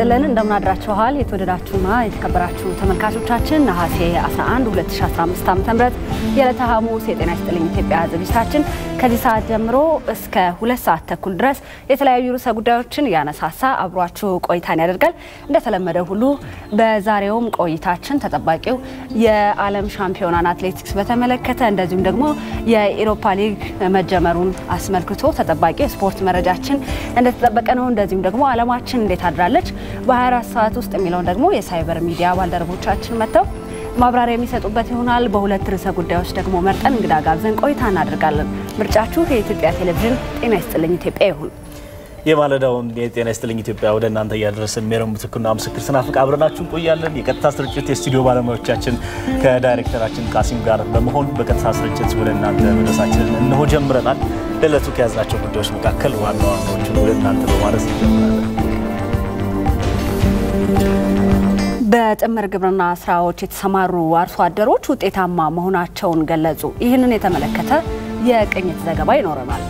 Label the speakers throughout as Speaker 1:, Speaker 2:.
Speaker 1: ይስጥልን እንደምን አድራችኋል የተወደዳችሁና የተከበራችሁ ተመልካቾቻችን ነሐሴ 11 2015 ዓ.ም የዕለተ ሐሙስ የጤና ይስጥልኝ ኢትዮጵያ ዝግጅታችን ከዚህ ሰዓት ጀምሮ እስከ 2 ሰዓት ተኩል ድረስ የተለያዩ ርዕሰ ጉዳዮችን ያነሳሳ አብሯችሁ ቆይታን ያደርጋል እንደተለመደው ሁሉ በዛሬውም ቆይታችን ተጠባቂው የዓለም ሻምፒዮናን አትሌቲክስ በተመለከተ እንደዚሁም ደግሞ የኢሮፓ ሊግ መጀመሩን አስመልክቶ ተጠባቂ ስፖርት መረጃችን እንደተጠበቀ ነው እንደዚሁም ደግሞ ዓለማችን እንዴት አድራለች በ24 ሰዓት ውስጥ የሚለው ደግሞ የሳይበር ሚዲያ ባልደረቦቻችን መተው ማብራሪያ የሚሰጡበት ይሆናል በሁለት ርዕሰ ጉዳዮች ደግሞ መርጠን እንግዳ ጋብዘን ቆይታ እናደርጋለን ምርጫችሁ የኢትዮጵያ ቴሌቪዥን ጤና ይስጥልኝ ኢትዮጵያ ይሁን
Speaker 2: የማለዳውን የጤና ይስጥልኝ ኢትዮጵያ ወደ እናንተ ያደረሰን ሜሮን ምትኩና ምስክር ስናፍቅ አብረናችሁ ቆያለን የቀጥታ ስርጭት የስቱዲዮ ባለሙያዎቻችን ከዳይሬክተራችን ቃሲም ጋር በመሆን በቀጥታ ስርጭት ወደ እናንተ መድረሳችንን እነሆ ጀምረናል ለለቱ ከያዝናቸው ጉዳዮች መካከል ዋና ዋናዎቹን ወደ እናንተ በማድረስ እንጀምራለን
Speaker 1: በጥምር ግብርና ስራዎች የተሰማሩ አርሶ አደሮች ውጤታማ መሆናቸውን ገለጹ ይህንን የተመለከተ የቅኝት ዘገባ ይኖረናል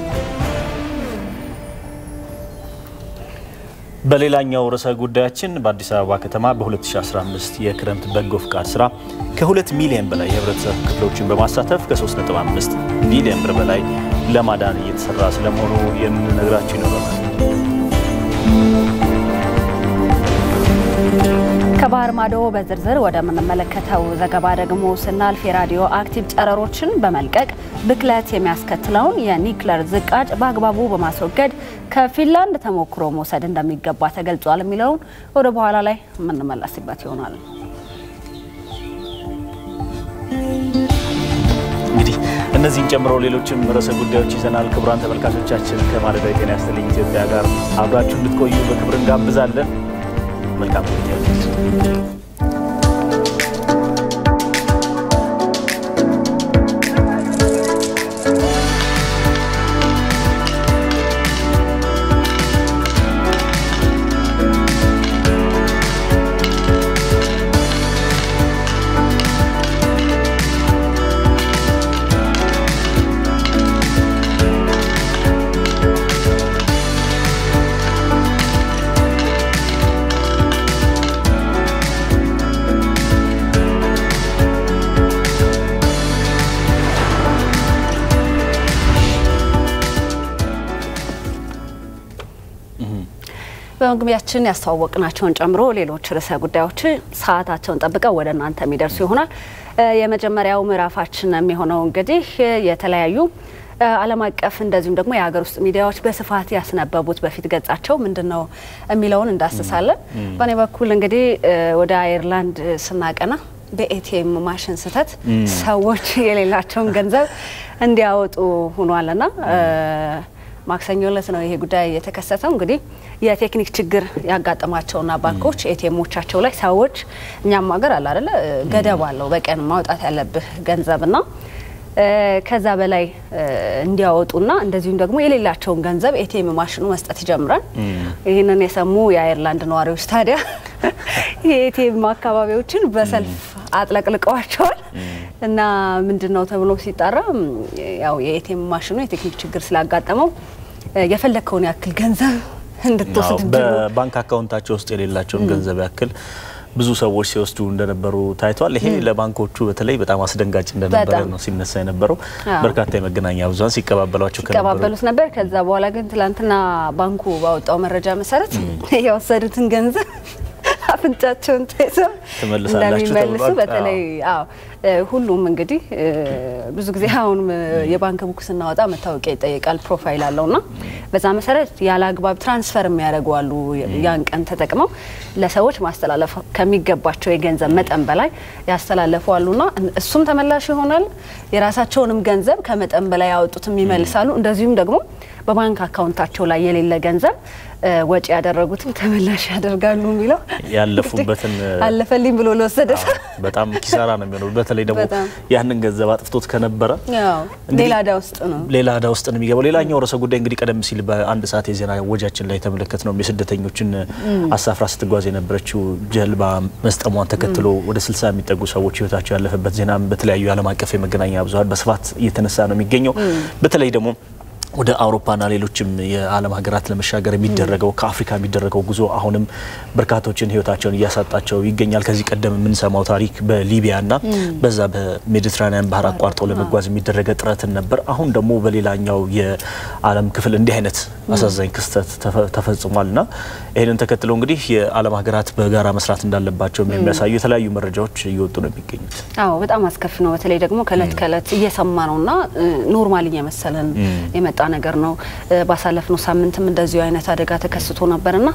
Speaker 2: በሌላኛው ርዕሰ ጉዳያችን በአዲስ አበባ ከተማ በ2015 የክረምት በጎ ፍቃድ ስራ ከ2 ሚሊዮን በላይ የህብረተሰብ ክፍሎችን በማሳተፍ ከ3.5 ቢሊዮን ብር በላይ ለማዳን እየተሰራ ስለመሆኑ የምንነግራችሁ ይኖረናል
Speaker 1: ከባህር ማዶ በዝርዝር ወደ ምንመለከተው ዘገባ ደግሞ ስናልፍ የራዲዮ አክቲቭ ጨረሮችን በመልቀቅ ብክለት የሚያስከትለውን የኒውክሌር ዝቃጭ በአግባቡ በማስወገድ ከፊንላንድ ተሞክሮ መውሰድ እንደሚገባ ተገልጿል የሚለውን ወደ በኋላ ላይ ምንመለስበት ይሆናል
Speaker 2: እንግዲህ እነዚህን ጨምሮ ሌሎችም ርዕሰ ጉዳዮች ይዘናል ክቡራን ተመልካቾቻችን ከማለዳው የጤና ይስጥልኝ ኢትዮጵያ ጋር አብራችሁ እንድትቆዩ በክብር እንጋብዛለን መልካም ቆይታ በመግቢያችን ያስተዋወቅናቸውን ጨምሮ ሌሎች ርዕሰ ጉዳዮች ሰዓታቸውን ጠብቀው ወደ እናንተ የሚደርሱ ይሆናል የመጀመሪያው ምዕራፋችን የሚሆነው እንግዲህ የተለያዩ ዓለም አቀፍ እንደዚሁም ደግሞ የሀገር ውስጥ ሚዲያዎች በስፋት ያስነበቡት በፊት ገጻቸው ምንድነው የሚለውን እንዳስሳለን በእኔ በኩል እንግዲህ ወደ አየርላንድ ስናቀና በኤቲኤም ማሽን ስተት ሰዎች የሌላቸውን ገንዘብ እንዲያወጡ ሆኗልና ማክሰኞ ዕለት ነው ይሄ ጉዳይ የተከሰተው እንግዲህ የቴክኒክ ችግር ያጋጠማቸውና ባንኮች ኤቲኤሞቻቸው ላይ ሰዎች እኛም ሀገር አለ አይደለ ገደብ አለው በቀን ማውጣት ያለብህ ገንዘብና ከዛ በላይ እንዲያወጡና እንደዚሁም ደግሞ የሌላቸውን ገንዘብ ኤቲኤም ማሽኑ መስጠት ይጀምራል ይሄንን የሰሙ የአየርላንድ ነዋሪዎች ታዲያ የኤቲኤም አካባቢዎችን በሰልፍ አጥለቅልቀዋቸዋል እና ምንድነው ተብሎ ሲጣራ ያው የኤቲኤም ማሽኑ የቴክኒክ ችግር ስላጋጠመው የፈለከውን ያክል ገንዘብ እንድትወስድ በባንክ አካውንታቸው ውስጥ የሌላቸውን ገንዘብ ያክል ብዙ ሰዎች ሲወስዱ እንደነበሩ ታይቷል ይሄ ለባንኮቹ በተለይ በጣም አስደንጋጭ እንደነበረ ነው ሲነሳ የነበረው በርካታ የመገናኛ ብዙሃን ሲቀባበሉት ነበር ከዛ በኋላ ግን ትላንትና ባንኩ ባወጣው መረጃ መሰረት የወሰዱትን ገንዘብ አፍንጫቸውን ተይዘው እንደሚመልሱ በተለይ ሁሉም እንግዲህ ብዙ ጊዜ አሁን የባንክ ቡክ ስናወጣ መታወቂያ ይጠይቃል ፕሮፋይል አለውና በዛ መሰረት ያለ አግባብ ትራንስፈር የሚያደርጉ አሉ ያን ቀን ተጠቅመው ለሰዎች ማስተላለፍ ከሚገባቸው የገንዘብ መጠን በላይ ያስተላልፉ አሉና እሱም ተመላሽ ይሆናል የራሳቸውንም ገንዘብ ከመጠን በላይ ያወጡትም ይመልሳሉ እንደዚሁም ደግሞ በባንክ አካውንታቸው ላይ የሌለ ገንዘብ ወጪ ያደረጉትም ተመላሽ ያደርጋሉ የሚለው ያለፉበትን
Speaker 1: አለፈልኝ ብሎ ለወሰደ
Speaker 2: በጣም ኪሳራ ነው የሚሆነው በተለይ ደግሞ ያንን ገንዘብ አጥፍቶት ከነበረ
Speaker 1: ሌላ ዳ ውስጥ
Speaker 2: ነው የሚገባው ሌላኛው ርዕሰ ጉዳይ እንግዲህ ቀደም ሲል በአንድ ሰዓት የዜና ወጃችን ላይ ተመለከትነው የስደተኞችን አሳፍራ ስትጓዝ የነበረችው ጀልባ መስጠሟን ተከትሎ ወደ 60 የሚጠጉ ሰዎች ህይወታቸው ያለፈበት ዜናም በተለያዩ ዓለም አቀፍ የመገናኛ ብዙሃን በስፋት እየተነሳ ነው የሚገኘው በተለይ ደግሞ
Speaker 3: ወደ አውሮፓና ሌሎችም የዓለም ሀገራት ለመሻገር የሚደረገው ከአፍሪካ የሚደረገው ጉዞ አሁንም በርካቶችን ህይወታቸውን እያሳጣቸው ይገኛል። ከዚህ ቀደም የምንሰማው ታሪክ በሊቢያና በዛ በሜዲትራኒያን ባህር አቋርጠው ለመጓዝ የሚደረገ ጥረትን ነበር። አሁን ደግሞ በሌላኛው የዓለም ክፍል እንዲህ አይነት አሳዛኝ ክስተት ተፈጽሟልና ይሄንን ተከትሎ እንግዲህ የዓለም ሀገራት በጋራ መስራት እንዳለባቸው የሚያሳዩ የተለያዩ መረጃዎች እየወጡ ነው የሚገኙት።
Speaker 2: አዎ በጣም አስከፊ ነው። በተለይ ደግሞ ከለት ከለት እየሰማ ነውና ኖርማል እየመሰለን የመጣ ነገር ነው። ባሳለፍነው ሳምንትም እንደዚሁ አይነት አደጋ ተከስቶ ነበርና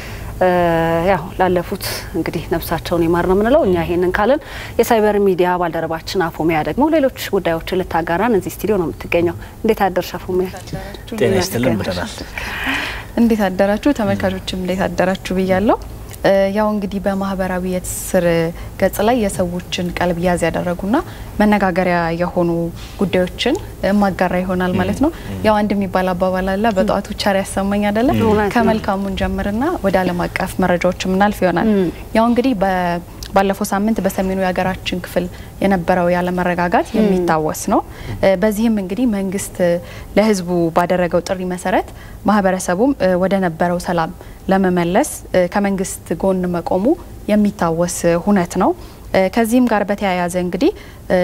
Speaker 2: ያው ላለፉት እንግዲህ ነፍሳቸውን ይማር ነው ምንለው እኛ ይሄንን ካለን የሳይበር ሚዲያ ባልደረባችን አፎሚያ ደግሞ ሌሎች ጉዳዮችን ልታጋራን እዚህ ስቱዲዮ ነው የምትገኘው። እንዴት አደርሽ አፎሚያ?
Speaker 3: ጤና ይስጥልን ብለናል።
Speaker 4: እንዴት አደራችሁ ተመልካቾችም እንዴት አደራችሁ ብያለሁ። ያው እንግዲህ በማህበራዊ የትስስር ገጽ ላይ የሰዎችን ቀልብ ያዝ ያደረጉና መነጋገሪያ የሆኑ ጉዳዮችን ማጋራ ይሆናል ማለት ነው። ያው አንድ የሚባል አባባል አለ በጧቱ ቻር ያሰማኝ አይደለ? ከመልካሙን ጀምርና ወደ ዓለም አቀፍ መረጃዎች ምናልፍ ይሆናል። ያው እንግዲህ ባለፈው ሳምንት በሰሜኑ የሀገራችን ክፍል የነበረው ያለ መረጋጋት የሚታወስ ነው። በዚህም እንግዲህ መንግስት ለህዝቡ ባደረገው ጥሪ መሰረት ማህበረሰቡም ወደ ነበረው ሰላም ለመመለስ ከመንግስት ጎን መቆሙ የሚታወስ ሁነት ነው። ከዚህም ጋር በተያያዘ እንግዲህ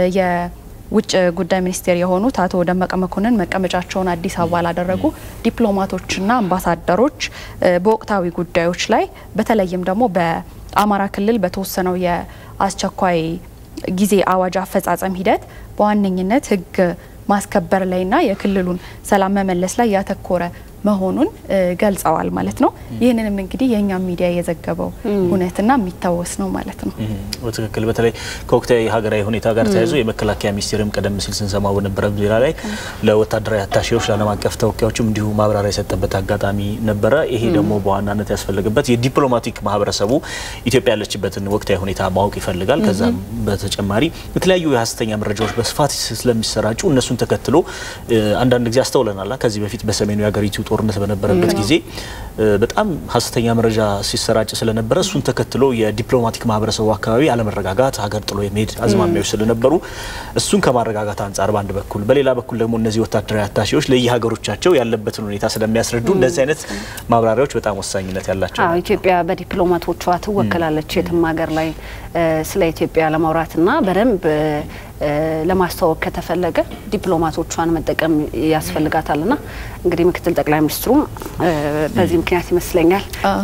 Speaker 4: የውጭ ጉዳይ ሚኒስቴር የሆኑት አቶ ደመቀ መኮንን መቀመጫቸውን አዲስ አበባ ላደረጉ ዲፕሎማቶችና አምባሳደሮች በወቅታዊ ጉዳዮች ላይ በተለይም ደግሞ በአማራ ክልል በተወሰነው የአስቸኳይ ጊዜ አዋጅ አፈጻጸም ሂደት በዋነኝነት ህግ ማስከበር ላይና የክልሉን ሰላም መመለስ ላይ ያተኮረ መሆኑን ገልጸዋል ማለት ነው። ይህንንም እንግዲህ የኛ ሚዲያ የዘገበው ሁነትና የሚታወስ ነው ማለት ነው።
Speaker 3: በትክክል በተለይ ከወቅታዊ ሀገራዊ ሁኔታ ጋር ተያይዞ የመከላከያ ሚኒስቴርም ቀደም ሲል ስንሰማው በነበረው ዜና ላይ ለወታደራዊ አታሼዎች ለዓለም አቀፍ ተወካዮችም እንዲሁ ማብራሪያ የሰጠበት አጋጣሚ ነበረ። ይሄ ደግሞ በዋናነት ያስፈልግበት የዲፕሎማቲክ ማህበረሰቡ ኢትዮጵያ ያለችበትን ወቅታዊ ሁኔታ ማወቅ ይፈልጋል። ከዛም በተጨማሪ የተለያዩ የሐሰተኛ መረጃዎች በስፋት ስለሚሰራጩ እነሱን ተከትሎ አንዳንድ ጊዜ አስተውለናል። ከዚህ በፊት በሰሜኑ የሀገሪቱ ጦርነት በነበረበት ጊዜ በጣም ሐሰተኛ መረጃ ሲሰራጭ ስለነበረ እሱን ተከትሎ የዲፕሎማቲክ ማህበረሰቡ አካባቢ አለመረጋጋት ሀገር ጥሎ የመሄድ አዝማሚያዎች ስለነበሩ እሱን ከማረጋጋት አንፃር ባንድ በኩል በሌላ በኩል ደግሞ እነዚህ ወታደራዊ አታሼዎች ለየሀገሮቻቸው ያለበትን ሁኔታ ስለሚያስረዱ እንደዚህ አይነት ማብራሪያዎች በጣም ወሳኝነት ያላቸው ናቸው።
Speaker 2: ኢትዮጵያ በዲፕሎማቶቿ ትወከላለች የትም ሀገር ላይ ስለ ኢትዮጵያ ለማውራትና በደንብ ለማስተዋወቅ ከተፈለገ ዲፕሎማቶቿን መጠቀም ያስፈልጋታልና እንግዲህ ምክትል ጠቅላይ ሚኒስትሩ በዚህ ምክንያት ይመስለኛል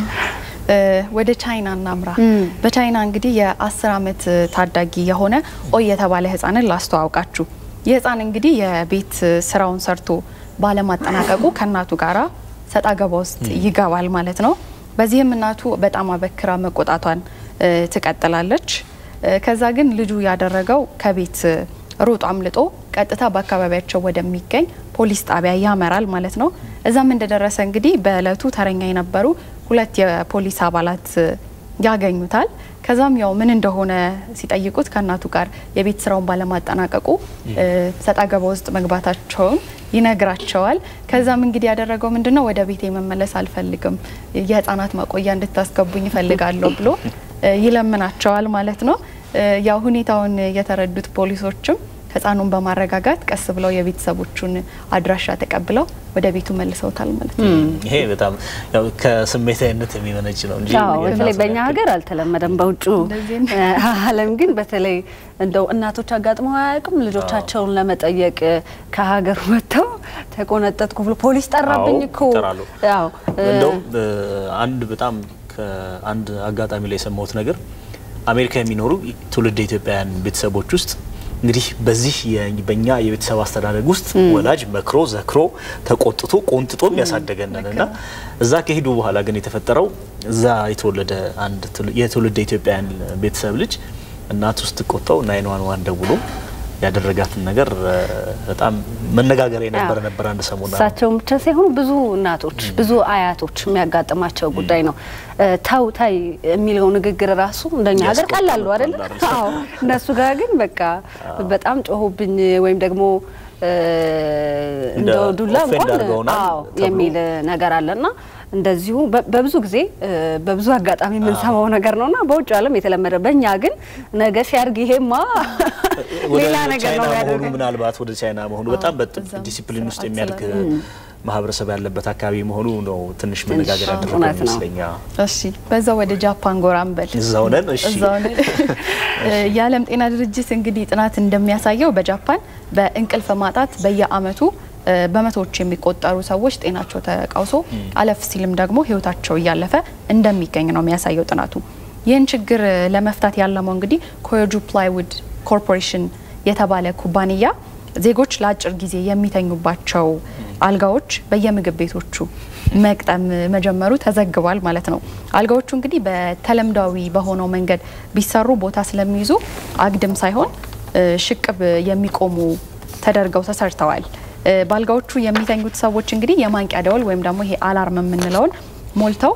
Speaker 4: ወደ ቻይና እናምራ። በቻይና እንግዲህ የ10 አመት ታዳጊ የሆነ ኦይ የተባለ ህፃንን ላስተዋውቃችሁ። የህፃን እንግዲህ የቤት ስራውን ሰርቶ ባለማጠናቀቁ ከእናቱ ጋራ ሰጣ ገባ ውስጥ ይገባል ማለት ነው። በዚህም እናቱ በጣም አበክራ መቆጣቷን ትቀጥላለች። ከዛ ግን ልጁ ያደረገው ከቤት ሩጥ አምልጦ ቀጥታ በአካባቢያቸው ወደሚገኝ ፖሊስ ጣቢያ ያመራል ማለት ነው። እዛም እንደደረሰ እንግዲህ በእለቱ ተረኛ የነበሩ 2 የፖሊስ አባላት ያገኙታል። ከዛም ያው ምን እንደሆነ ሲጠይቁት ከእናቱ ጋር የቤት ስራውን ባለማጠናቀቁ ሰጣ ገባ ውስጥ መግባታቸውን ይነግራቸዋል። ከዛም እንግዲህ ያደረገው ምንድነው ወደ ቤቴ መመለስ አልፈልግም የህፃናት ማቆያ እንድታስገቡኝ ይፈልጋለሁ ብሎ ይለምናቸዋል ማለት ነው። ያው ሁኔታውን የተረዱት ፖሊሶችም ህፃኑን በማረጋጋት ቀስ ብለው የቤተሰቦቹን አድራሻ ተቀብለው ወደ ቤቱ መልሰውታል ማለት ነው።
Speaker 3: ይሄ በጣም ያው ከስሜታዊነት የሚመነጭ ነው እንጂ
Speaker 2: በተለይ በእኛ ሀገር አልተለመደም። በውጭ ዓለም ግን በተለይ እንደው እናቶች አጋጥመው አያውቅም ልጆቻቸውን ለመጠየቅ ከሀገር ወጥተው ተቆነጠጥኩ ብሎ ፖሊስ ጠራብኝ እኮ ያው
Speaker 3: እንደው አንድ በጣም ከአንድ አጋጣሚ ላይ የሰማሁት ነገር አሜሪካ የሚኖሩ ትውልደ ኢትዮጵያውያን ቤተሰቦች ውስጥ እንግዲህ በዚህ በእኛ የቤተሰብ አስተዳደግ ውስጥ ወላጅ መክሮ ዘክሮ ተቆጥቶ ቆንጥጦ የሚያሳደገንና እዛ ከሄዱ በኋላ ግን የተፈጠረው እዛ የተወለደ አንድ የትውልደ ኢትዮጵያውያን ቤተሰብ ልጅ እናት ውስጥ ቆጣው 911 ደውሎ ያደረጋትን ነገር በጣም መነጋገሪያ ነበር አንድ ሰሞን ነው።
Speaker 2: ሳቸው ብቻ ሳይሆን ብዙ እናቶች ብዙ አያቶች የሚያጋጥማቸው ጉዳይ ነው። ታው ታይ የሚለው ንግግር ራሱ እንደኛ ሀገር ቀላል ነው አይደል? አዎ እነሱ ጋር ግን በቃ በጣም ጮሆብኝ ወይም ደግሞ እንደው ዱላ እንኳን የሚል ነገር አለና እንደዚሁ በብዙ ጊዜ በብዙ አጋጣሚ የምንሰማው ነገር ነውና በውጭ ዓለም የተለመደ በእኛ ግን ነገ ሲያርግ ይሄማ ሌላ ነገር ነው ያደረገው
Speaker 3: ምናልባት ወደ ቻይና መሆኑ በጣም ዲሲፕሊን ውስጥ የሚያልክ ማህበረሰብ ያለበት አካባቢ መሆኑ ነው ትንሽ መነጋገር ያደረገው ይመስለኛል።
Speaker 4: እሺ በዛው ወደ ጃፓን ጎራምበል
Speaker 3: እዛው ነን። እሺ
Speaker 4: የዓለም ጤና ድርጅት እንግዲህ ጥናት እንደሚያሳየው በጃፓን በእንቅልፍ ማጣት በየአመቱ በመቶዎች የሚቆጠሩ ሰዎች ጤናቸው ተቃውሶ አለፍ ሲልም ደግሞ ህይወታቸው ያለፈ እንደሚገኝ ነው የሚያሳየው ጥናቱ። ይህን ችግር ለመፍታት ያለመው እንግዲህ ኮዮጁ ፕላይውድ ኮርፖሬሽን የተባለ ኩባንያ ዜጎች ለአጭር ጊዜ የሚተኙባቸው አልጋዎች በየምግብ ቤቶቹ መቅጠም መጀመሩ ተዘግቧል ማለት ነው። አልጋዎቹ እንግዲህ በተለምዳዊ በሆነው መንገድ ቢሰሩ ቦታ ስለሚይዙ አግድም ሳይሆን ሽቅብ የሚቆሙ ተደርገው ተሰርተዋል። ባልጋዎቹ የሚተኙት ሰዎች እንግዲህ የማንቂያ ደወል ወይም ደግሞ ይሄ አላርም የምንለውን ሞልተው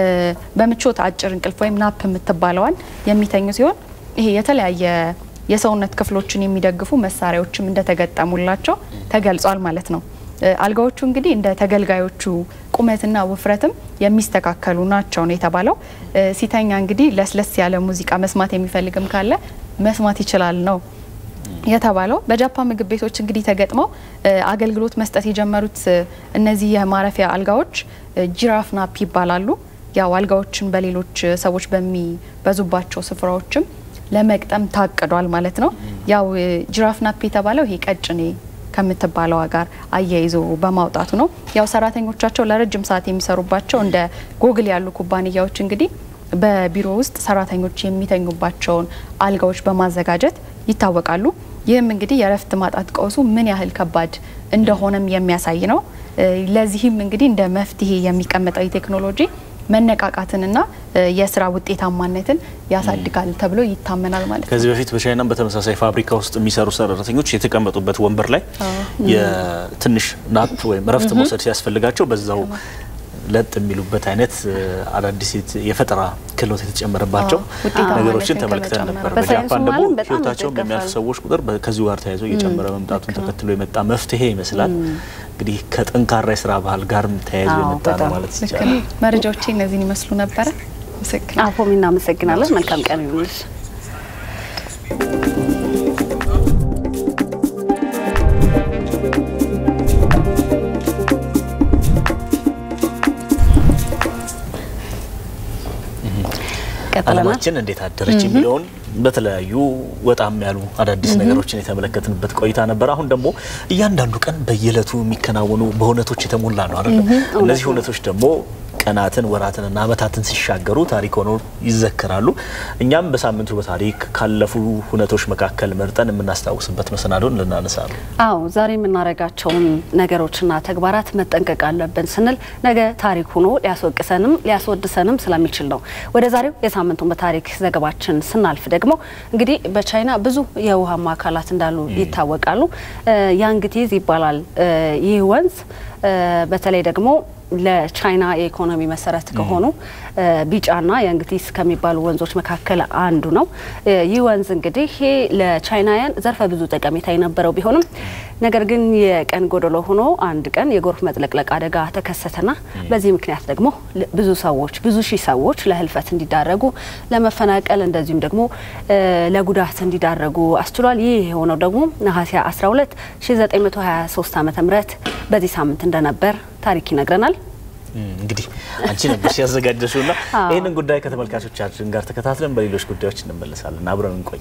Speaker 4: በምቾት አጭር እንቅልፍ ወይም ናፕ የምትባለዋን የሚተኙ ሲሆን ይሄ የተለያየ የሰውነት ክፍሎችን የሚደግፉ መሳሪያዎችም እንደተገጠሙላቸው ተገልጿል ማለት ነው። አልጋዎቹ እንግዲህ እንደ ተገልጋዮቹ ቁመትና ውፍረትም የሚስተካከሉ ናቸው ነው የተባለው። ሲተኛ እንግዲህ ለስለስ ያለ ሙዚቃ መስማት የሚፈልግም ካለ መስማት ይችላል ነው የተባለው። በጃፓን ምግብ ቤቶች እንግዲህ ተገጥመው አገልግሎት መስጠት የጀመሩት እነዚህ የማረፊያ አልጋዎች ጂራፍ ናፕ ይባላሉ። ያው አልጋዎችን በሌሎች ሰዎች በሚበዙባቸው ስፍራዎችም ለመቅጠም ታቅዷል ማለት ነው። ያው ጂራፍ ናፕ የተባለው ይሄ ቀጭኔ ከምትባለው ጋር አያይዞ በማውጣቱ ነው። ያው ሰራተኞቻቸው ለረጅም ሰዓት የሚሰሩባቸው እንደ ጎግል ያሉ ኩባንያዎች እንግዲህ በቢሮ ውስጥ ሰራተኞች የሚተኙባቸውን አልጋዎች በማዘጋጀት ይታወቃሉ። ይህም እንግዲህ የረፍት ማጣት ቀውሱ ምን ያህል ከባድ እንደሆነም የሚያሳይ ነው። ለዚህም እንግዲህ እንደ መፍትሄ የሚቀመጠው ቴክኖሎጂ መነቃቃትንና የስራ ውጤታማነትን ያሳድጋል ተብሎ ይታመናል ማለት ነው።
Speaker 3: ከዚህ በፊት በቻይናም በተመሳሳይ ፋብሪካ ውስጥ የሚሰሩ ሰራተኞች የተቀመጡበት ወንበር ላይ የትንሽ ናፕ ወይም ረፍት መውሰድ ሲያስፈልጋቸው በዛው ለጥ የሚሉበት አይነት አዳዲስ የፈጠራ ክህሎት የተጨመረባቸው ነገሮችን ተመልክተን ነበር። በጃፓን ደግሞ ህይወታቸው የሚያልፉ ሰዎች ቁጥር ከዚሁ ጋር ተያይዞ እየጨመረ መምጣቱን ተከትሎ የመጣ መፍትሄ ይመስላል። እንግዲህ ከጠንካራ የስራ ባህል ጋር ተያይዞ የመጣ ነው ማለት ይቻላል።
Speaker 4: መረጃዎች እነዚህን ይመስሉ ነበር።
Speaker 2: አፎም እናመሰግናለን። መልካም ቀን ይሁንልሽ።
Speaker 3: አለማችን እንዴት አደረች የሚለውን በተለያዩ ወጣም ያሉ አዳዲስ ነገሮችን የተመለከትንበት ቆይታ ነበር። አሁን ደግሞ እያንዳንዱ ቀን በየለቱ የሚከናወኑ በሁነቶች የተሞላ ነው አይደል? እነዚህ ሁነቶች ደግሞ ቀናትን ወራትንና አመታትን ሲሻገሩ ታሪክ ሆነው ይዘከራሉ። እኛም በሳምንቱ በታሪክ ካለፉ ሁነቶች መካከል መርጠን የምናስታውስበት መሰናዶን ልናነሳ ነው።
Speaker 2: አዎ ዛሬ የምናረጋቸውን ነገሮችና ተግባራት መጠንቀቅ አለብን ስንል ነገ ታሪክ ሆኖ ሊያስወቅሰንም ሊያስወድሰንም ስለሚችል ነው። ወደ ዛሬው የሳምንቱን በታሪክ ዘገባችን ስናልፍ ደግሞ እንግዲህ በቻይና ብዙ የውሃማ አካላት እንዳሉ ይታወቃሉ። ያንግቲዝ ይባላል ይህ ወንዝ በተለይ ደግሞ ለቻይና የኢኮኖሚ መሰረት ከሆኑ ቢጫና ያንግቲዝ ከሚባሉ ወንዞች መካከል አንዱ ነው። ይህ ወንዝ እንግዲህ ለቻይናውያን ዘርፈ ብዙ ጠቀሜታ የነበረው ቢሆንም ነገር ግን የቀን ጎደሎ ሆኖ አንድ ቀን የጎርፍ መጥለቅለቅ አደጋ ተከሰተና በዚህ ምክንያት ደግሞ ብዙ ሺህ ሰዎች ለህልፈት እንዲዳረጉ ለመፈናቀል እንደዚሁም ደግሞ ለጉዳት እንዲዳረጉ አስችሏል። ይህ የሆነው ደግሞ ነሐሴ 12 1923 ዓ.ም በዚህ ሳምንት እንደነበር ታሪክ ይነግረናል።
Speaker 3: እንግዲህ አንቺ ነበር ያዘጋጀሽውና ይሄንን ጉዳይ ከተመልካቾቻችን ጋር ተከታትለን በሌሎች ጉዳዮች እንመለሳለን። አብረን እንቆይ።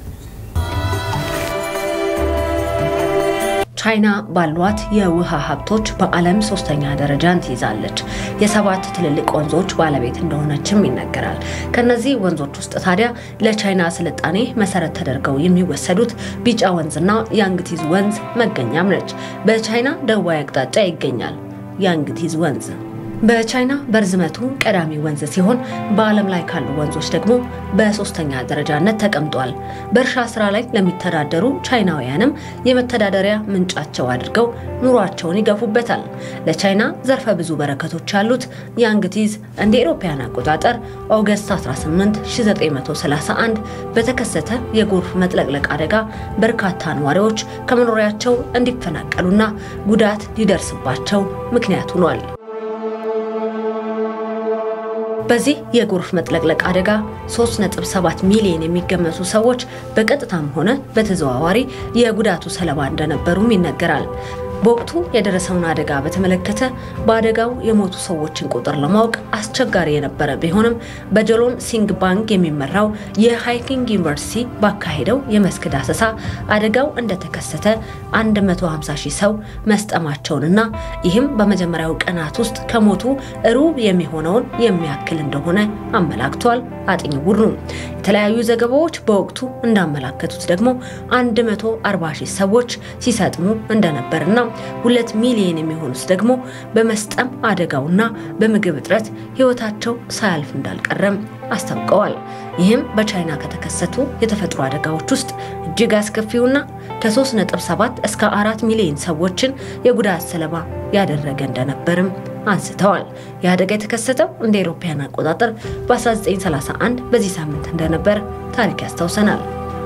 Speaker 1: ቻይና ባሏት የውሃ ሀብቶች በዓለም ሶስተኛ ደረጃን ትይዛለች። የሰባት ትልልቅ ወንዞች ባለቤት እንደሆነችም ይነገራል። ከነዚህ ወንዞች ውስጥ ታዲያ ለቻይና ስልጣኔ መሰረት ተደርገው የሚወሰዱት ቢጫ ወንዝና ያንግቲዝ ወንዝ መገኛም ነች። በቻይና ደቡባዊ አቅጣጫ ይገኛል ያንግቲዝ ወንዝ። በቻይና በርዝመቱ ቀዳሚ ወንዝ ሲሆን በዓለም ላይ ካሉ ወንዞች ደግሞ በሶስተኛ ደረጃነት ተቀምጧል። በእርሻ ስራ ላይ ለሚተዳደሩ ቻይናውያንም የመተዳደሪያ ምንጫቸው አድርገው ኑሯቸውን ይገፉበታል። ለቻይና ዘርፈ ብዙ በረከቶች ያሉት ያንግቲዝ እንደ አውሮፓውያን አቆጣጠር ኦገስት 18 1931 በተከሰተ የጎርፍ መጥለቅለቅ አደጋ በርካታ ነዋሪዎች ከመኖሪያቸው እንዲፈናቀሉና ጉዳት ሊደርስባቸው ምክንያት ሆኗል።
Speaker 2: በዚህ የጎርፍ መጥለቅለቅ አደጋ 3.7 ሚሊዮን የሚገመቱ ሰዎች በቀጥታም ሆነ በተዘዋዋሪ የጉዳቱ ሰለባ እንደነበሩም ይነገራል። በወቅቱ የደረሰውን አደጋ በተመለከተ በአደጋው የሞቱ ሰዎችን ቁጥር ለማወቅ አስቸጋሪ የነበረ ቢሆንም በጆሎን ሲንግ ባንክ የሚመራው የሃይኪንግ ዩኒቨርሲቲ ባካሄደው የመስክ ዳሰሳ አደጋው እንደተከሰተ 150,000 ሰው መስጠማቸውንና ይህም በመጀመሪያው ቀናት ውስጥ ከሞቱ ሩብ የሚሆነውን የሚያክል እንደሆነ አመላክቷል። አጥኚ ቡድኑ የተለያዩ ዘገባዎች በወቅቱ እንዳመላከቱት ደግሞ 140,000 ሰዎች ሲሰጥሙ እንደነበርና 2 ሚሊዮን የሚሆኑት ደግሞ በመስጠም አደጋውና በምግብ እጥረት ህይወታቸው ሳያልፍ እንዳልቀረም አስታውቀዋል። ይህም በቻይና ከተከሰቱ የተፈጥሮ አደጋዎች ውስጥ እጅግ አስከፊውና ከ3.7 እስከ 4 ሚሊዮን ሰዎችን የጉዳት ሰለባ ያደረገ እንደነበርም አንስተዋል። የአደጋ የተከሰተው እንደ አውሮፓውያን አቆጣጠር በ1931 በዚህ ሳምንት እንደነበር ታሪክ ያስታውሰናል።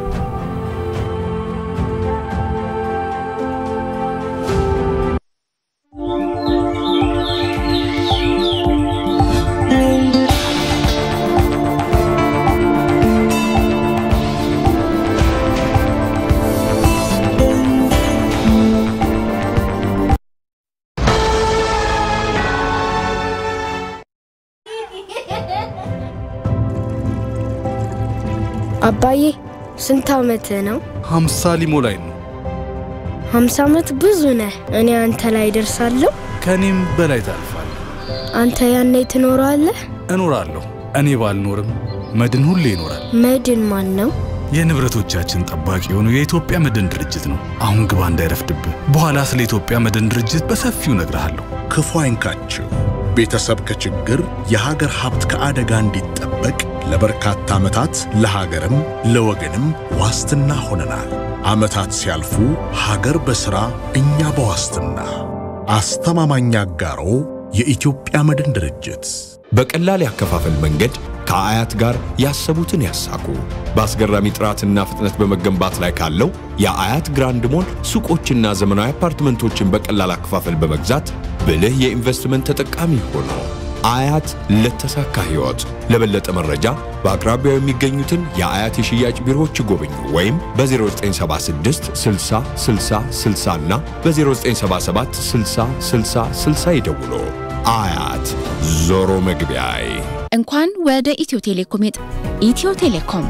Speaker 5: አባዬ ስንት አመት ነው?
Speaker 6: 50 ሊሞላኝ ነው።
Speaker 5: 50 አመት ብዙ ነህ። እኔ አንተ ላይ ደርሳለሁ።
Speaker 6: ከኔም በላይ ታልፋለህ።
Speaker 5: አንተ ያኔ ትኖራለህ?
Speaker 6: እኖራለሁ። እኔ ባልኖርም መድን ሁሌ ይኖራል።
Speaker 5: መድን ማን ነው?
Speaker 6: የንብረቶቻችን ጠባቂ የሆነው የኢትዮጵያ መድን ድርጅት ነው። አሁን ግባ እንዳይረፍድብህ። በኋላ ስለ ኢትዮጵያ መድን ድርጅት በሰፊው እነግርሃለሁ።
Speaker 7: ክፉ አይንካችሁ። ቤተሰብ ከችግር የሀገር ሀብት ከአደጋ እንዲጠበቅ ለበርካታ ዓመታት ለሀገርም ለወገንም ዋስትና ሆነናል። ዓመታት ሲያልፉ ሀገር በሥራ እኛ በዋስትና። አስተማማኝ አጋሮ የኢትዮጵያ መድን ድርጅት።
Speaker 8: በቀላል ያከፋፈል መንገድ ከአያት ጋር ያሰቡትን ያሳኩ። በአስገራሚ ጥራትና ፍጥነት በመገንባት ላይ ካለው የአያት ግራንድ ሞል ሱቆችና ዘመናዊ አፓርትመንቶችን በቀላል አከፋፈል በመግዛት ብልህ የኢንቨስትመንት ተጠቃሚ ሆኖ አያት ለተሳካ ህይወት። ለበለጠ መረጃ በአቅራቢያው የሚገኙትን የአያት የሽያጭ ቢሮዎች ይጎብኙ ወይም በ0976 60 60 60 እና በ0977 60 60 60 ይደውሉ። አያት ዞሮ መግቢያዬ።
Speaker 9: እንኳን ወደ ኢትዮ ቴሌኮም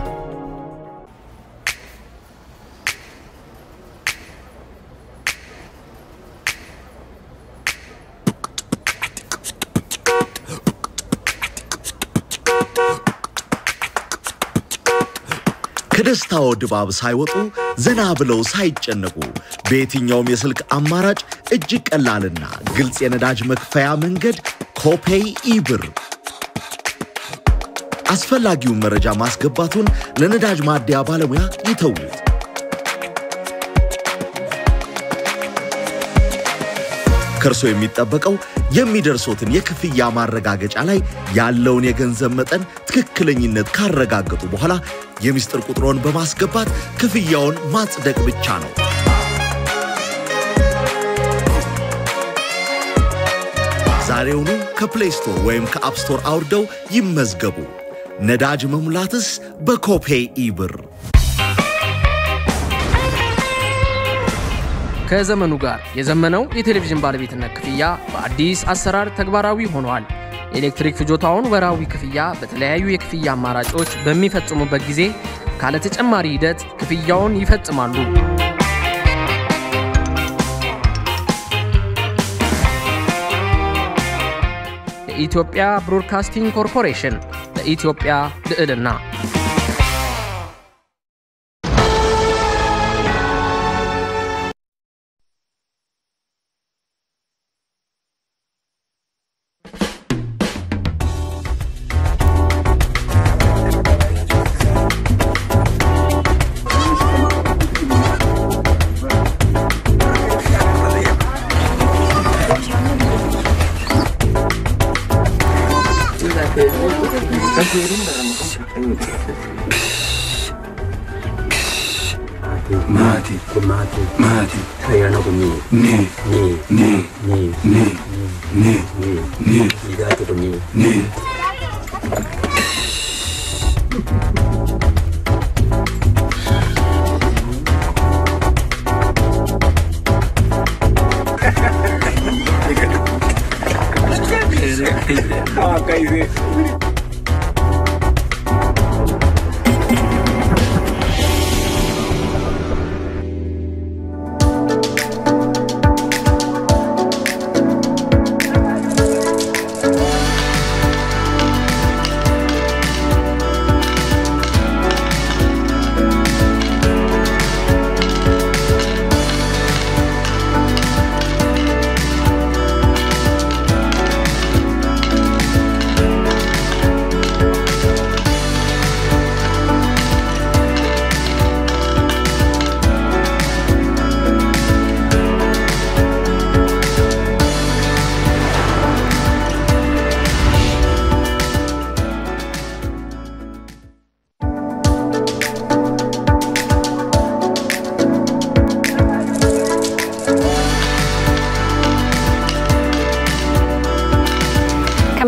Speaker 10: ከደስታው ድባብ ሳይወጡ ዘና ብለው ሳይጨነቁ በየትኛውም የስልክ አማራጭ እጅግ ቀላልና ግልጽ የነዳጅ መክፈያ መንገድ ኮፔይ ኢብር። አስፈላጊውን መረጃ ማስገባቱን ለነዳጅ ማደያ ባለሙያ ይተውት። ከርሶ የሚጠበቀው የሚደርሶትን የክፍያ ማረጋገጫ ላይ ያለውን የገንዘብ መጠን ትክክለኝነት ካረጋገጡ በኋላ የሚስጥር ቁጥሮን በማስገባት ክፍያውን ማጽደቅ ብቻ ነው። ዛሬውኑ ከፕሌይ ስቶር ወይም ከአፕ ስቶር አውርደው ይመዝገቡ። ነዳጅ መሙላትስ በኮፔይ ኢብር።
Speaker 11: ከዘመኑ ጋር የዘመነው የቴሌቪዥን ባለቤትነት ክፍያ በአዲስ አሰራር ተግባራዊ ሆኗል። ኤሌክትሪክ ፍጆታውን ወራዊ ክፍያ በተለያዩ የክፍያ አማራጮች በሚፈጽሙበት ጊዜ ካለ ተጨማሪ ሂደት ክፍያውን ይፈጽማሉ። የኢትዮጵያ ብሮድካስቲንግ ኮርፖሬሽን ለኢትዮጵያ ልዕልና።
Speaker 12: Mati, saya nak ni, lihat tu ni.